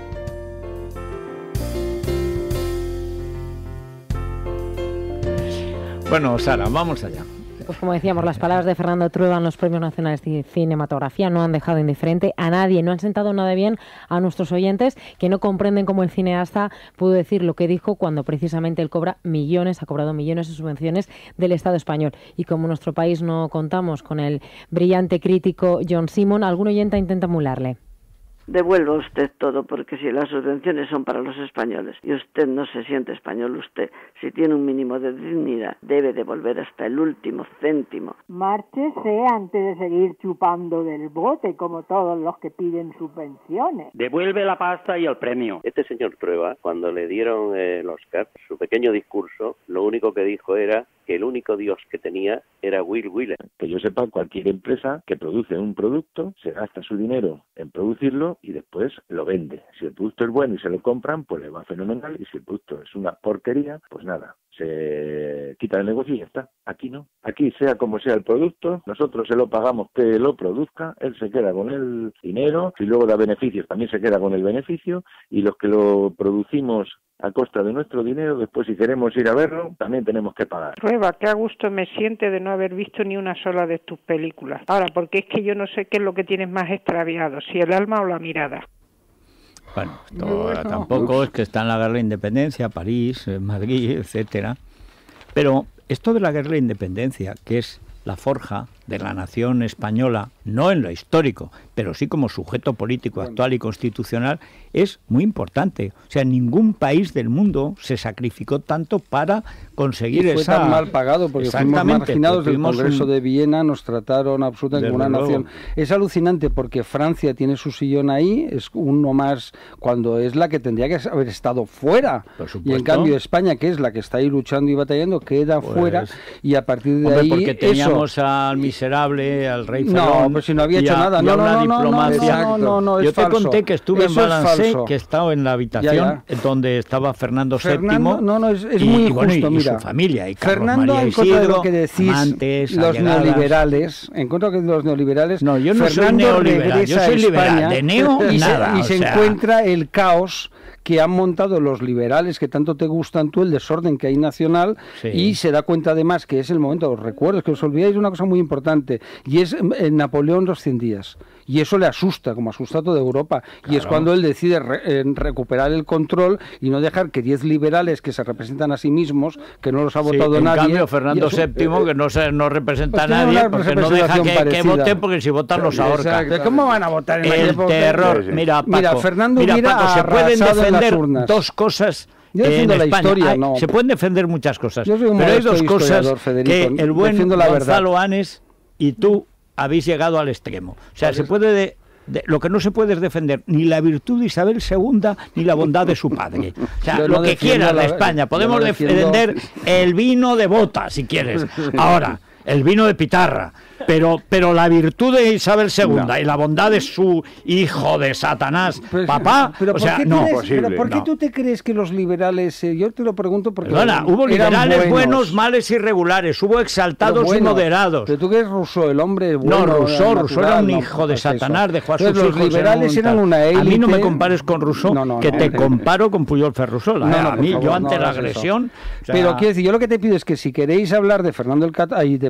Bueno, Sara, vamos allá. Pues como decíamos, las palabras de Fernando Trueba en los Premios Nacionales de Cinematografía no han dejado indiferente a nadie, no han sentado nada bien a nuestros oyentes que no comprenden cómo el cineasta pudo decir lo que dijo cuando precisamente él ha cobrado millones de subvenciones del Estado español. Y como en nuestro país no contamos con el brillante crítico John Simon, algún oyente intenta emularle. Devuelva usted todo, porque si las subvenciones son para los españoles y usted no se siente español, usted, si tiene un mínimo de dignidad, debe devolver hasta el último céntimo. Márchese antes de seguir chupando del bote, como todos los que piden subvenciones. Devuelve la pasta y el premio. Este señor Trueba, cuando le dieron el Oscar, su pequeño discurso, lo único que dijo era que el único Dios que tenía era Will Wheeler. Que yo sepa, cualquier empresa que produce un producto se gasta su dinero en producirlo y después lo vende. Si el producto es bueno y se lo compran, pues le va fenomenal, y si el producto es una porquería, pues nada, se quita el negocio y ya está. Aquí no. Aquí, sea como sea el producto, nosotros se lo pagamos que lo produzca, él se queda con el dinero, y luego da beneficios, también se queda con el beneficio, y los que lo producimos a costa de nuestro dinero, después si queremos ir a verlo, también tenemos que pagar. Prueba, qué a gusto me siente de no haber visto ni una sola de tus películas. Ahora, porque es que yo no sé qué es lo que tienes más extraviado, si el alma o la mirada. Bueno, tampoco es que está en la guerra de la independencia, París, Madrid, etcétera. Pero esto de la guerra de la independencia, que es la forja de la nación española, no en lo histórico, pero sí como sujeto político actual y constitucional, es muy importante. O sea, ningún país del mundo se sacrificó tanto para conseguir y fue tan mal pagado, porque fuimos marginados del Congreso de Viena, nos trataron absolutamente como una nación. Es alucinante porque Francia tiene su sillón ahí, es uno más cuando es la que tendría que haber estado fuera. Y en cambio España, que es la que está ahí luchando y batallando, queda fuera, y a partir de ahí porque teníamos al miserable, al rey Felón. No, pues si no había hecho nada. No, yo te conté que estuve en Balancé, que he estado en la habitación donde estaba Fernando VII. Es muy injusto, mira. Y su familia, y Carlos Fernando, María en contra Isidro, de lo que decís, amantes, los neoliberales, en contra de los neoliberales. No, yo no Fernando soy neoliberal, yo soy liberal, de neo nada. Y se encuentra el caos que han montado los liberales que tanto te gustan tú, el desorden que hay nacional, y se da cuenta además que es el momento, os recuerdo, que os olvidáis de una cosa muy importante, y es Napoleón los 100 días. Y eso le asusta, como asusta a toda Europa. Claro. Y es cuando él decide recuperar el control y no dejar que 10 liberales que se representan a sí mismos, que no los ha votado nadie... En cambio, Fernando VII, que no representa a nadie, porque no deja que voten, porque si votan los ahorca. ¿Cómo van a votar en el terror? Mira, Paco, Fernando Paco, se pueden defender dos cosas... Yo defiendo la historia, no. Se pueden defender muchas cosas, pero hay dos cosas que el buen Gonzalo Anes y tú habéis llegado al extremo. O sea, se puede lo que no se puede es defender ni la virtud de Isabel II ni la bondad de su padre. O sea, lo que quieras de España. Podemos defender el vino de bota, si quieres. Ahora, el vino de pitarra. Pero la virtud de Isabel II y la bondad de su hijo de Satanás, papá, pero o sea, no. ¿Pero por qué tú te crees que los liberales, yo te lo pregunto porque... Perdona, hubo liberales buenos, males y regulares, hubo exaltados y moderados. Pero tú crees Rousseau, el hombre bueno... No, Rousseau era un hijo de Satanás, dejó a sus hijos... Los liberales eran una élite... A mí no me compares con Rousseau, que te comparo con Pujol Ferrusola. A mí, yo ante la agresión... Pero quiero decir, yo lo que te pido es que si queréis hablar de Fernando el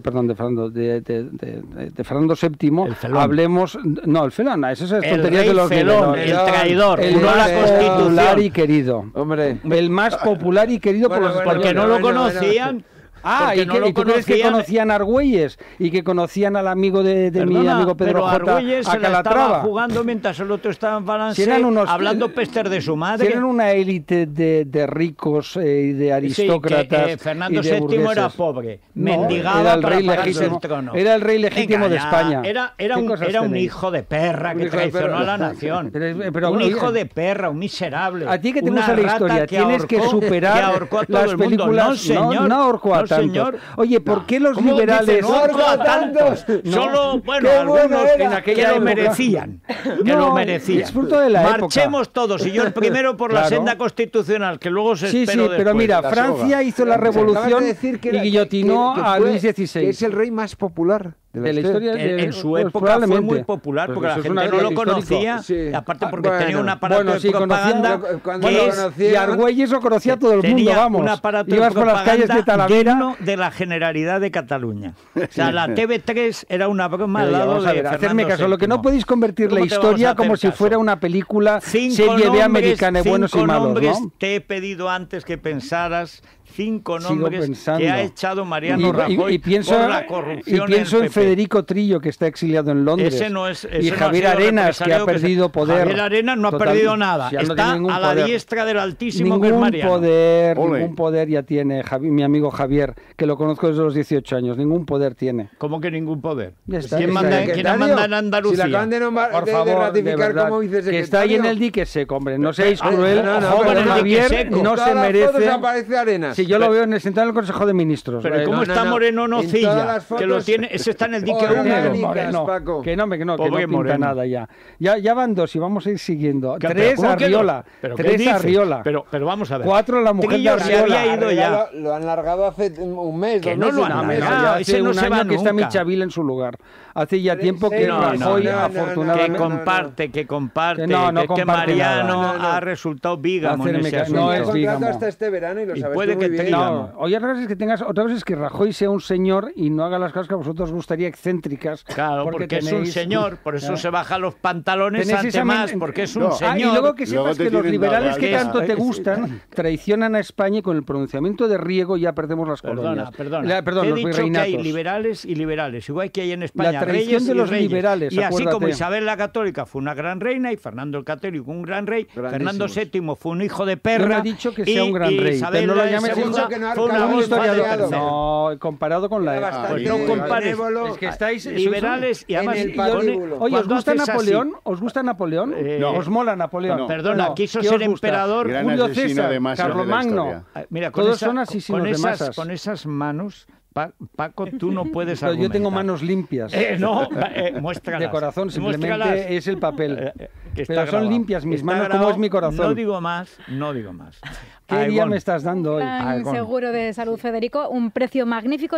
de Fernando VII, hablemos... No, el Felón, eso es tontería de los Felón, el traidor, el más popular y querido. Hombre. El más popular y querido por los españoles. Porque no lo conocían... ¿y tú crees que conocían a Argüelles y que conocían al amigo de mi amigo Pedro J. a Calatrava? Estaba jugando mientras el otro estaba en Balancé, hablando pestes de su madre. Eran una élite de ricos y de aristócratas. Que Fernando VII era pobre, mendigaba para pagarse el trono. Era el rey legítimo de España. Era un hijo de perra que traicionó a la nación. Un hijo de perra, un miserable. A ti que te gusta la historia, tienes que superar las películas. No, señor. No ahorcó a señor. Oye, ¿por qué los liberales... No a tantos. Solo, algunos que lo merecían. Que lo merecían. Es fruto de la época. Marchemos todos, y yo el primero por la senda constitucional, que luego se espera después. Pero mira, Francia hizo la revolución y guillotinó a Luis XVI. Que es el rey más popular de la historia. En su época fue muy popular, porque la gente no lo conocía, aparte porque tenía un aparato de propaganda y Argüelles lo conocía todo el mundo, vamos. Un aparato de propaganda lleno de la Generalidad de Cataluña. O sea, la TV3 era una broma al lado de Fernando hacerme caso, lo que no podéis convertir la historia como si fuera una película serie B americana de buenos y malos, ¿no? Te he pedido antes que pensaras 5 nombres que ha echado Mariano Rajoy por la corrupción. Y pienso en Federico Trillo, que está exiliado en Londres. Y Javier Arenas, que ha perdido poder. Javier Arenas no ha perdido nada. Está a la diestra del Altísimo, que es Mariano. Ningún poder ya tiene mi amigo Javier, que lo conozco desde los 18 años. Ningún poder tiene. ¿Cómo que ningún poder? ¿Quién manda en Andalucía? Si la acaban de ratificar como vicesecretario. Que está ahí en el dique seco, hombre. No seáis cruel. Javier no se merece... Todos aparece Arenas. Sí, yo lo veo sentado en el Consejo de Ministros. Pero ¿cómo está Moreno Nocilla? Que lo tiene, ese está en el dique húmedo. Paco. Que no pinta nada ya. Ya van 2 y vamos a ir siguiendo. 3 a Arriola. 3 a Arriola. Pero vamos a ver. 4 la mujer de Arriola. Lo han largado hace un mes. Que no lo han largado. Hace un año que está Michavil en su lugar. Hace ya tiempo que Rajoy, afortunadamente... Que comparte. Que Mariano ha resultado bígamo en ese asunto. No es bígamo. Hasta este verano y lo sabes tú muy bien. Otra cosa es que Rajoy sea un señor y no haga las cosas que a vosotros gustaría excéntricas. Claro, porque es un señor, por eso se baja los pantalones ante más, porque es un señor. Y luego que sepas que los liberales que tanto te gustan traicionan a España y con el pronunciamiento de Riego ya perdemos las colonias. Perdón, los he dicho que hay liberales y liberales, igual que hay en España la traición de los liberales, y así como Isabel la Católica fue una gran reina y Fernando el Católico un gran rey, Fernando VII fue un hijo de perra. Yo no he dicho que sea un gran rey, Isabel no lo llames fue una historiador. No, comparado con la... Pues no compares. Es que estáis liberales y además... Oye, ¿os gusta Napoleón? ¿Os gusta Napoleón? ¿Os mola Napoleón? Perdona, quiso ser emperador Julio César, Carlomagno. Mira, todos son asesinos de masas. Con esas manos... Paco, tú no puedes argumentar. Yo tengo manos limpias. Muéstralas. De corazón, simplemente es el papel. Pero son limpias mis manos, grabado, como es mi corazón. No digo más. ¿Qué día me estás dando hoy? Seguro de salud, Federico. Un precio magnífico,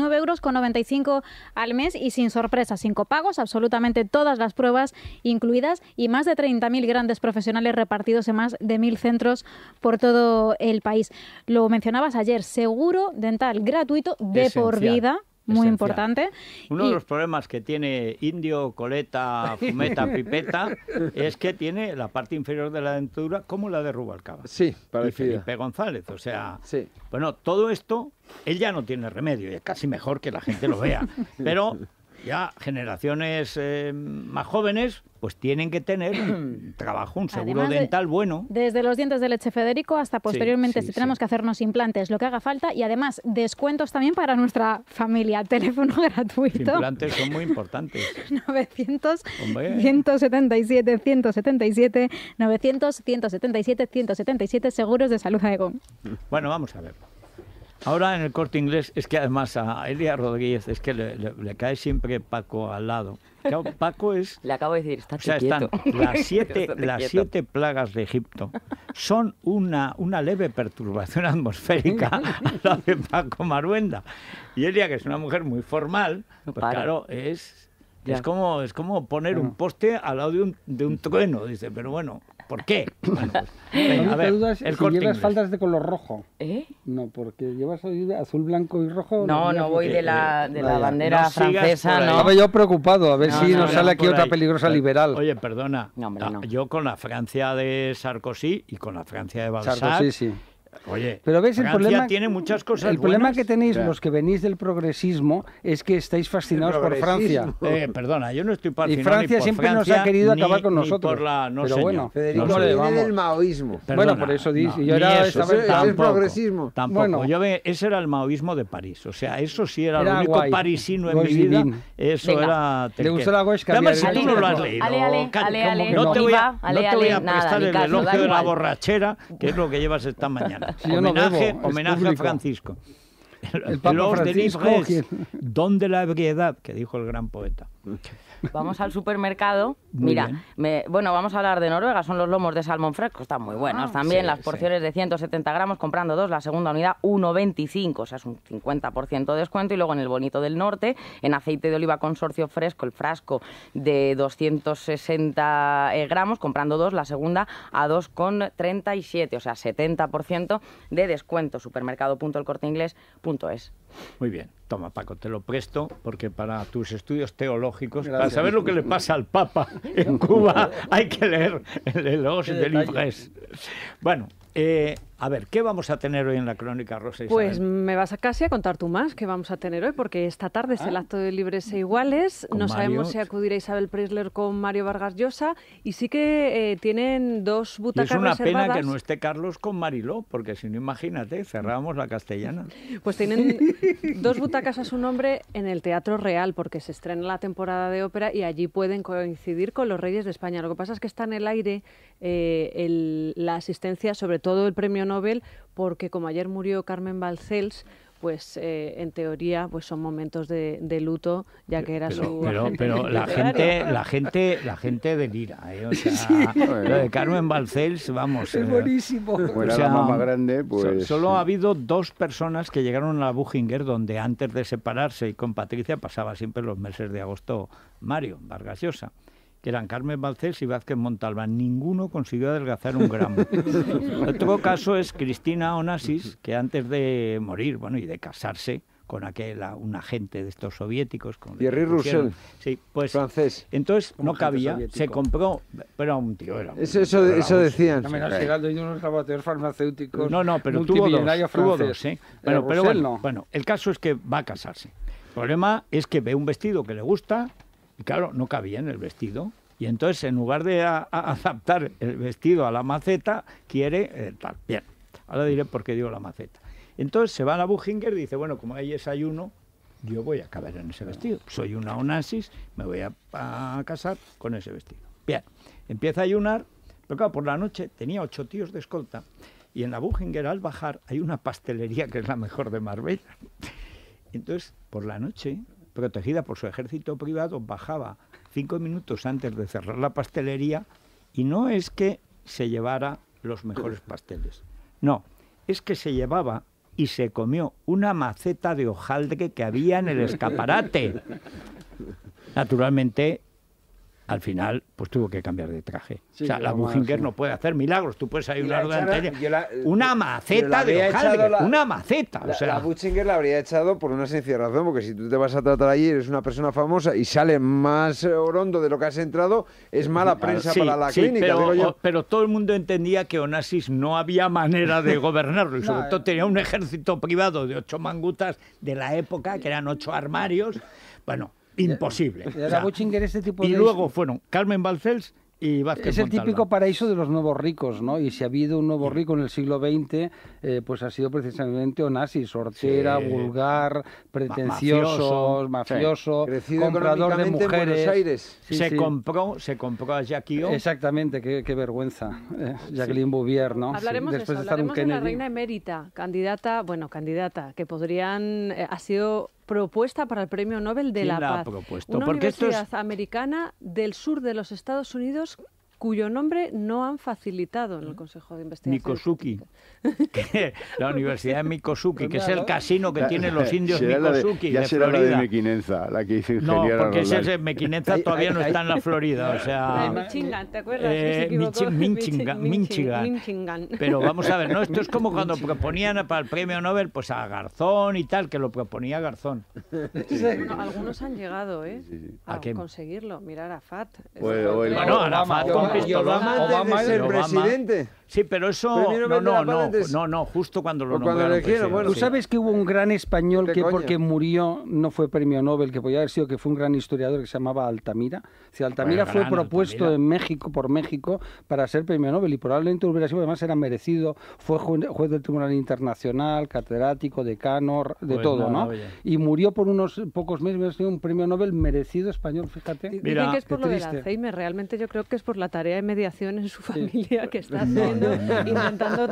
39,95 € al mes y sin sorpresas, sin copagos, absolutamente todas las pruebas incluidas y más de 30.000 grandes profesionales repartidos en más de 1.000 centros por todo el país. Lo mencionabas ayer, seguro dental gratuito de por vida. Muy importante. Uno de los problemas que tiene Indio, Coleta, Fumeta, Pipeta es que tiene la parte inferior de la dentadura como la de Rubalcaba. Sí, parecida. Y Felipe González, o sea... Sí. Bueno, todo esto, él ya no tiene remedio, y es casi mejor que la gente lo vea. Pero ya generaciones más jóvenes pues tienen que tener un trabajo, un seguro dental bueno. Desde los dientes de leche, Federico, hasta posteriormente si tenemos que hacernos implantes, lo que haga falta, y además descuentos también para nuestra familia. Teléfono gratuito. Los implantes son muy importantes. 900-177-177, 900-177-177, seguros de salud Aegon. Bueno, vamos a ver. Ahora en el Corte Inglés es que además a Elia Rodríguez es que le cae siempre Paco al lado. Claro, Paco es... Le acabo de decir, estate quieto. Están las 7 plagas de Egipto son una leve perturbación atmosférica a la de Paco Maruenda. Y Elia, que es una mujer muy formal, pues claro, es como poner un poste al lado de un trueno. Dice, pero bueno... ¿Por qué? Bueno, pues, venga, a ver, dudas si llevas faldas de color rojo. No, porque llevas azul, blanco y rojo. No voy de la bandera francesa. No. Estaba yo preocupado, a ver si nos sale aquí otra peligrosa liberal. Oye, perdona, yo con la Francia de Sarkozy y con la Francia de Balzac... Sarkozy, sí. Oye, pero ves, Francia el problema tiene muchas cosas El problema buenas. Que tenéis los que venís del progresismo es que estáis fascinados por Francia. Perdona, yo no estoy fascinado y Francia ni por siempre Francia, nos ha querido acabar con nosotros. Pero bueno, Federico viene del maoísmo. Bueno, por eso dice. Yo estaba el progresismo. Tampoco. Bueno, ese era el maoísmo de París. O sea, eso sí era lo único parisino en mi vida. Eso era... Le gustó la Goesca. Además, si tú no lo has leído. No te voy a prestar el elogio de la borrachera, que es lo que llevas esta mañana. Homenaje a Francisco. El Papa Francisco, don de la ebriedad, que dijo el gran poeta. Vamos al supermercado. Mira, vamos a hablar de Noruega. Son los lomos de salmón fresco. Están muy buenos también. Las porciones de 170 gramos, comprando 2, la segunda unidad 1,25. O sea, es un 50% de descuento. Y luego en el Bonito del Norte, en aceite de oliva consorcio fresco, el frasco de 260 gramos, comprando 2, la segunda a 2,37. O sea, 70% de descuento. Supermercado.elcorteinglés.es. Muy bien. Toma, Paco, te lo presto porque para tus estudios teológicos, para saber lo que le pasa al Papa en Cuba, hay que leer el elogio de Libres. Bueno, a ver, ¿qué vamos a tener hoy en la Crónica Rosa Isabel? Pues me vas casi a contar tú más qué vamos a tener hoy, porque esta tarde es el acto de Libres e Iguales. No sabemos si acudirá Isabel Preisler con Mario Vargas Llosa, y sí que tienen 2 butacas reservadas. Es una pena que no esté Carlos con Mariló, porque si no, imagínate, cerrábamos la Castellana. Pues tienen 2 butacas a su nombre en el Teatro Real, porque se estrena la temporada de ópera y allí pueden coincidir con los Reyes de España. Lo que pasa es que está en el aire la asistencia, sobre todo todo el premio Nobel, porque como ayer murió Carmen Balcells, pues en teoría pues son momentos de luto, ya que era pero la gente delira, o sea, lo de Carmen Balcells, vamos, es buenísimo. Era la más grande, pues solo ha habido 2 personas que llegaron a la Buchinger, donde antes de separarse y con Patricia pasaba siempre los meses de agosto Mario Vargas Llosa, que eran Carmen Balcells y Vázquez Montalbán. Ninguno consiguió adelgazar un gramo. Otro caso es Cristina Onassis, que antes de morir, bueno, y de casarse con un agente de estos soviéticos... Pierre Roussel, sí, pues, francés. Entonces no cabía, se compró... Pero un tío era... Eso decían. No me has llegado de unos laboratorios farmacéuticos. No, pero tuvo dos. Bueno, el caso es que va a casarse. El problema es que ve un vestido que le gusta... Y claro, no cabía en el vestido. Y entonces, en lugar de adaptar el vestido a la maceta, quiere tal. Bien, ahora diré por qué digo la maceta. Entonces se va a la Buchinger y dice, bueno, como hay desayuno, yo voy a caber en ese vestido. Soy una Onassis, me voy a casar con ese vestido. Bien, empieza a ayunar, pero claro, por la noche tenía 8 tíos de escolta. Y en la Buchinger, al bajar, hay una pastelería que es la mejor de Marbella. Entonces, por la noche... protegida por su ejército privado, bajaba 5 minutos antes de cerrar la pastelería y no es que se llevara los mejores pasteles, no, es que se llevaba y se comió una maceta de hojaldre que había en el escaparate. Naturalmente, al final, pues tuvo que cambiar de traje. Sí, o sea, la Buchinger no puede hacer milagros. Tú puedes ayudar durante una maceta de hojaldre, una maceta. La Buchinger la habría echado por una sencilla razón, porque si tú te vas a tratar allí, eres una persona famosa y sale más orondo de lo que has entrado, es mala prensa para la clínica. Pero todo el mundo entendía que Onassis no había manera de gobernarlo, y sobre todo tenía un ejército privado de 8 mangutas de la época, que eran 8 armarios. Bueno, imposible. Y luego fueron Carmen Balcells y Vázquez Es el Montalbán. típico paraíso de los nuevos ricos, ¿no? Y si ha habido un nuevo rico en el siglo XX, pues ha sido precisamente Onassis, hortera, vulgar, pretencioso, mafioso, comprador de mujeres. Se compró a Jackie O. Exactamente, qué vergüenza. Jacqueline Bouvier, ¿no? Hablaremos de la reina emérita, candidata, que podrían... ha sido propuesta para el Premio Nobel de la Paz. Una universidad americana del sur de los Estados Unidos cuyo nombre no han facilitado en el Consejo de Investigación. Mikosuki. La Universidad de Mikosuki, que es el casino que tienen los indios Mikosuki de será Florida. La de Mequinenza, la que hizo ingeniera. No, porque ese Mequinenza todavía no está en la Florida, o sea... Michigan, ¿te acuerdas? Michigan. Pero vamos a ver, ¿no? Esto es como cuando proponían para el Premio Nobel pues a Garzón y tal, que lo proponía Garzón. Bueno, algunos han llegado, a conseguirlo. Mira Arafat. Bueno, Arafat con Obama es el presidente. Sí, pero eso no, justo cuando lo nombraron. Bueno, tú sabes que hubo un gran español que porque murió no fue premio Nobel, que podía haber sido, que fue un gran historiador que se llamaba Altamira. Si Altamira fue propuesto en México por México para ser premio Nobel y probablemente hubiera sido, además era merecido, fue juez del Tribunal Internacional, catedrático, decano, de todo, ¿no? Y murió por unos pocos meses, hubiera sido un premio Nobel merecido español, fíjate. Dicen que es por lo del Alzheimer, realmente yo creo que es por la tarea de mediación en su familia que está haciendo. Intentando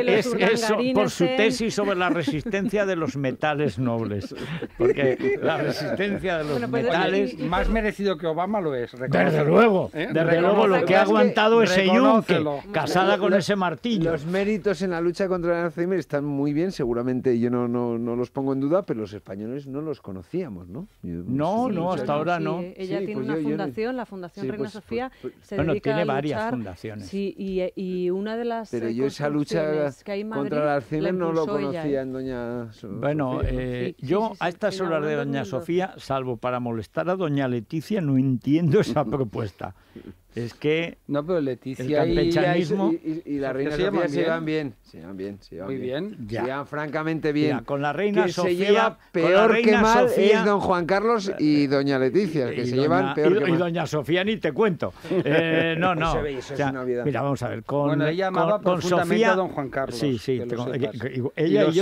por su tesis sobre la resistencia de los metales nobles, porque la resistencia de los metales más merecido que Obama lo es, desde luego lo que ha aguantado ese yunque casada con ese martillo. Los méritos en la lucha contra el Alzheimer están muy bien, seguramente yo no los pongo en duda, pero los españoles no los conocíamos, ¿no? No, hasta ahora no. Ella tiene una fundación, la Fundación Reina Sofía, se dedica tiene a varias luchar, fundaciones. Sí, y una de las pero yo esa lucha contra el Alzheimer no lo conocía en doña Sofía. Bueno, yo a estas horas de doña Sofía, salvo para molestar a doña Leticia, no entiendo esa propuesta. Es que no, pero Leticia el campechanismo y la reina Sofía se llevan bien. Muy bien. Se llevan francamente bien. Mira, con la reina Sofía se lleva peor que mal es don Juan Carlos y doña Leticia, que se llevan peor que mal. Y doña Sofía ni te cuento. No. Eso es una obviedad. Mira, vamos a ver. Ella amaba con Sofía a don Juan Carlos. Sí. Ella y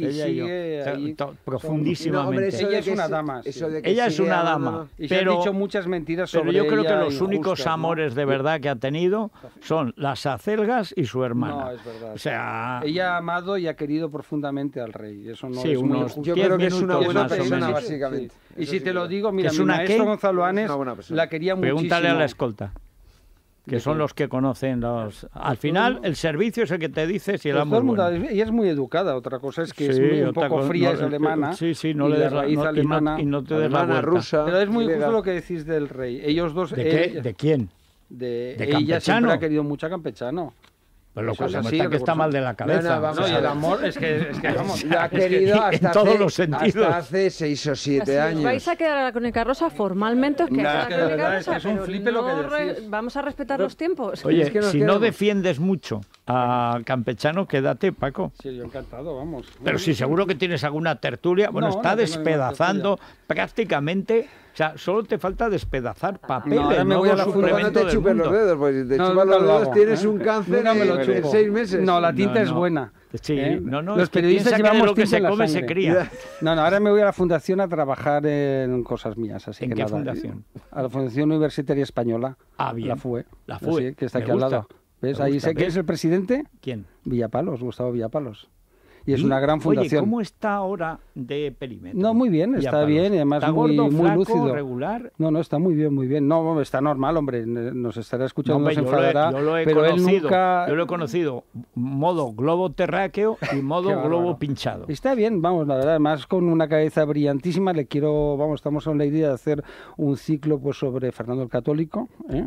yo. Profundísimamente. Ella es una dama. Ella es una dama. Y se han dicho muchas mentiras sobre ella. Pero yo creo que los únicos amores amores de verdad que ha tenido son las acelgas y su hermana. No, es verdad. O sea, ella ha amado y ha querido profundamente al rey. Eso no es yo creo que es una buena persona, básicamente. Sí. Y si te lo digo, mira, mi maestro Gonzalo Anes la quería muchísimo. Pregúntale a la escolta. Que son los que conocen los... Al final, el servicio es el que te dice si el amo es bueno. Ella es muy educada, otra cosa es que es un poco fría, es alemana. Sí, no le des la raíz alemana. Y no te des la vuelta. Rusa. Pero es muy justo lo que decís del rey. Ellos dos... ¿De quién? De ella siempre ha querido mucho a Campechano. Pero lo cual demuestra que está mal de la cabeza. No, y el amor es que vamos, lo ha querido hasta en todos los sentidos. Hasta hace 6 o 7 años. ¿Os vais a quedar a la crónica rosa? Formalmente os quedáis a la crónica rosa, es un flipe lo que decís. Vamos a respetar los tiempos. Oye, si no defiendes mucho a Campechano, quédate, Paco. Sí, yo encantado, vamos. Pero si seguro que tienes alguna tertulia. Bueno, está despedazando prácticamente... O sea, solo te falta despedazar papeles. No, ahora me voy a la fundación. No te chupes los dedos, pues si te chupas los dedos tienes un cáncer en 6 meses. No, la tinta es buena. Sí, los periodistas llevamos lo que se come se cría. No, ahora me voy a la fundación a trabajar en cosas mías. Así ¿En que qué nada, fundación? A la Fundación Universitaria Española. Ah, bien. La FUE. La FUE. Así, que está aquí al lado. ¿Ves? Ahí sé que es el presidente. ¿Quién? Villapalos, Gustavo Villapalos. Y es una gran fundación. Oye, ¿cómo está ahora de perímetro? No, muy bien, está bien y además ¿Está muy, gordo, muy flaco, lúcido. Regular? No, está muy bien, muy bien. No, está normal, hombre, nos estará escuchando, no, nos enfadará, pero él nunca... Yo lo he conocido modo globo terráqueo y modo globo pinchado. Está bien, vamos, la verdad, además con una cabeza brillantísima, estamos en la idea de hacer un ciclo pues sobre Fernando el Católico,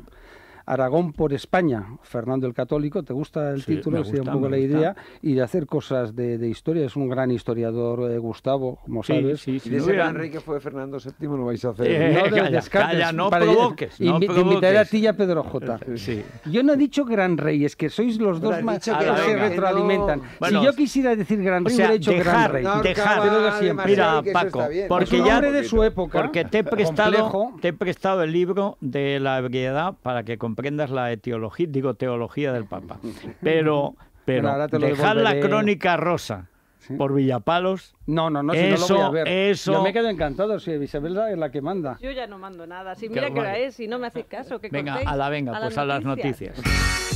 Aragón por España, Fernando el Católico, ¿te gusta el título? Sí, un poco la idea, y de hacer cosas de historia. Es un gran historiador, Gustavo, como sabes. Y de ese gran rey que fue Fernando VII no vais a hacer. No provoques. Te invitaré a ti y a Pedro J. Yo no he dicho gran rey, es que sois los dos más que se retroalimentan. Bueno, si yo quisiera decir gran rey, hubiera dicho gran rey. Mira, Paco, porque ya de su época, porque te he prestado el libro de la ebriedad para que comprendas la teología del Papa. Pero dejar la crónica rosa por Villapalos. No, eso no lo voy a ver. Yo me quedo encantado, si Isabel es la que manda. Yo ya no mando nada. Si mira qué hora es, si no me hacéis caso, que venga, pues a las noticias.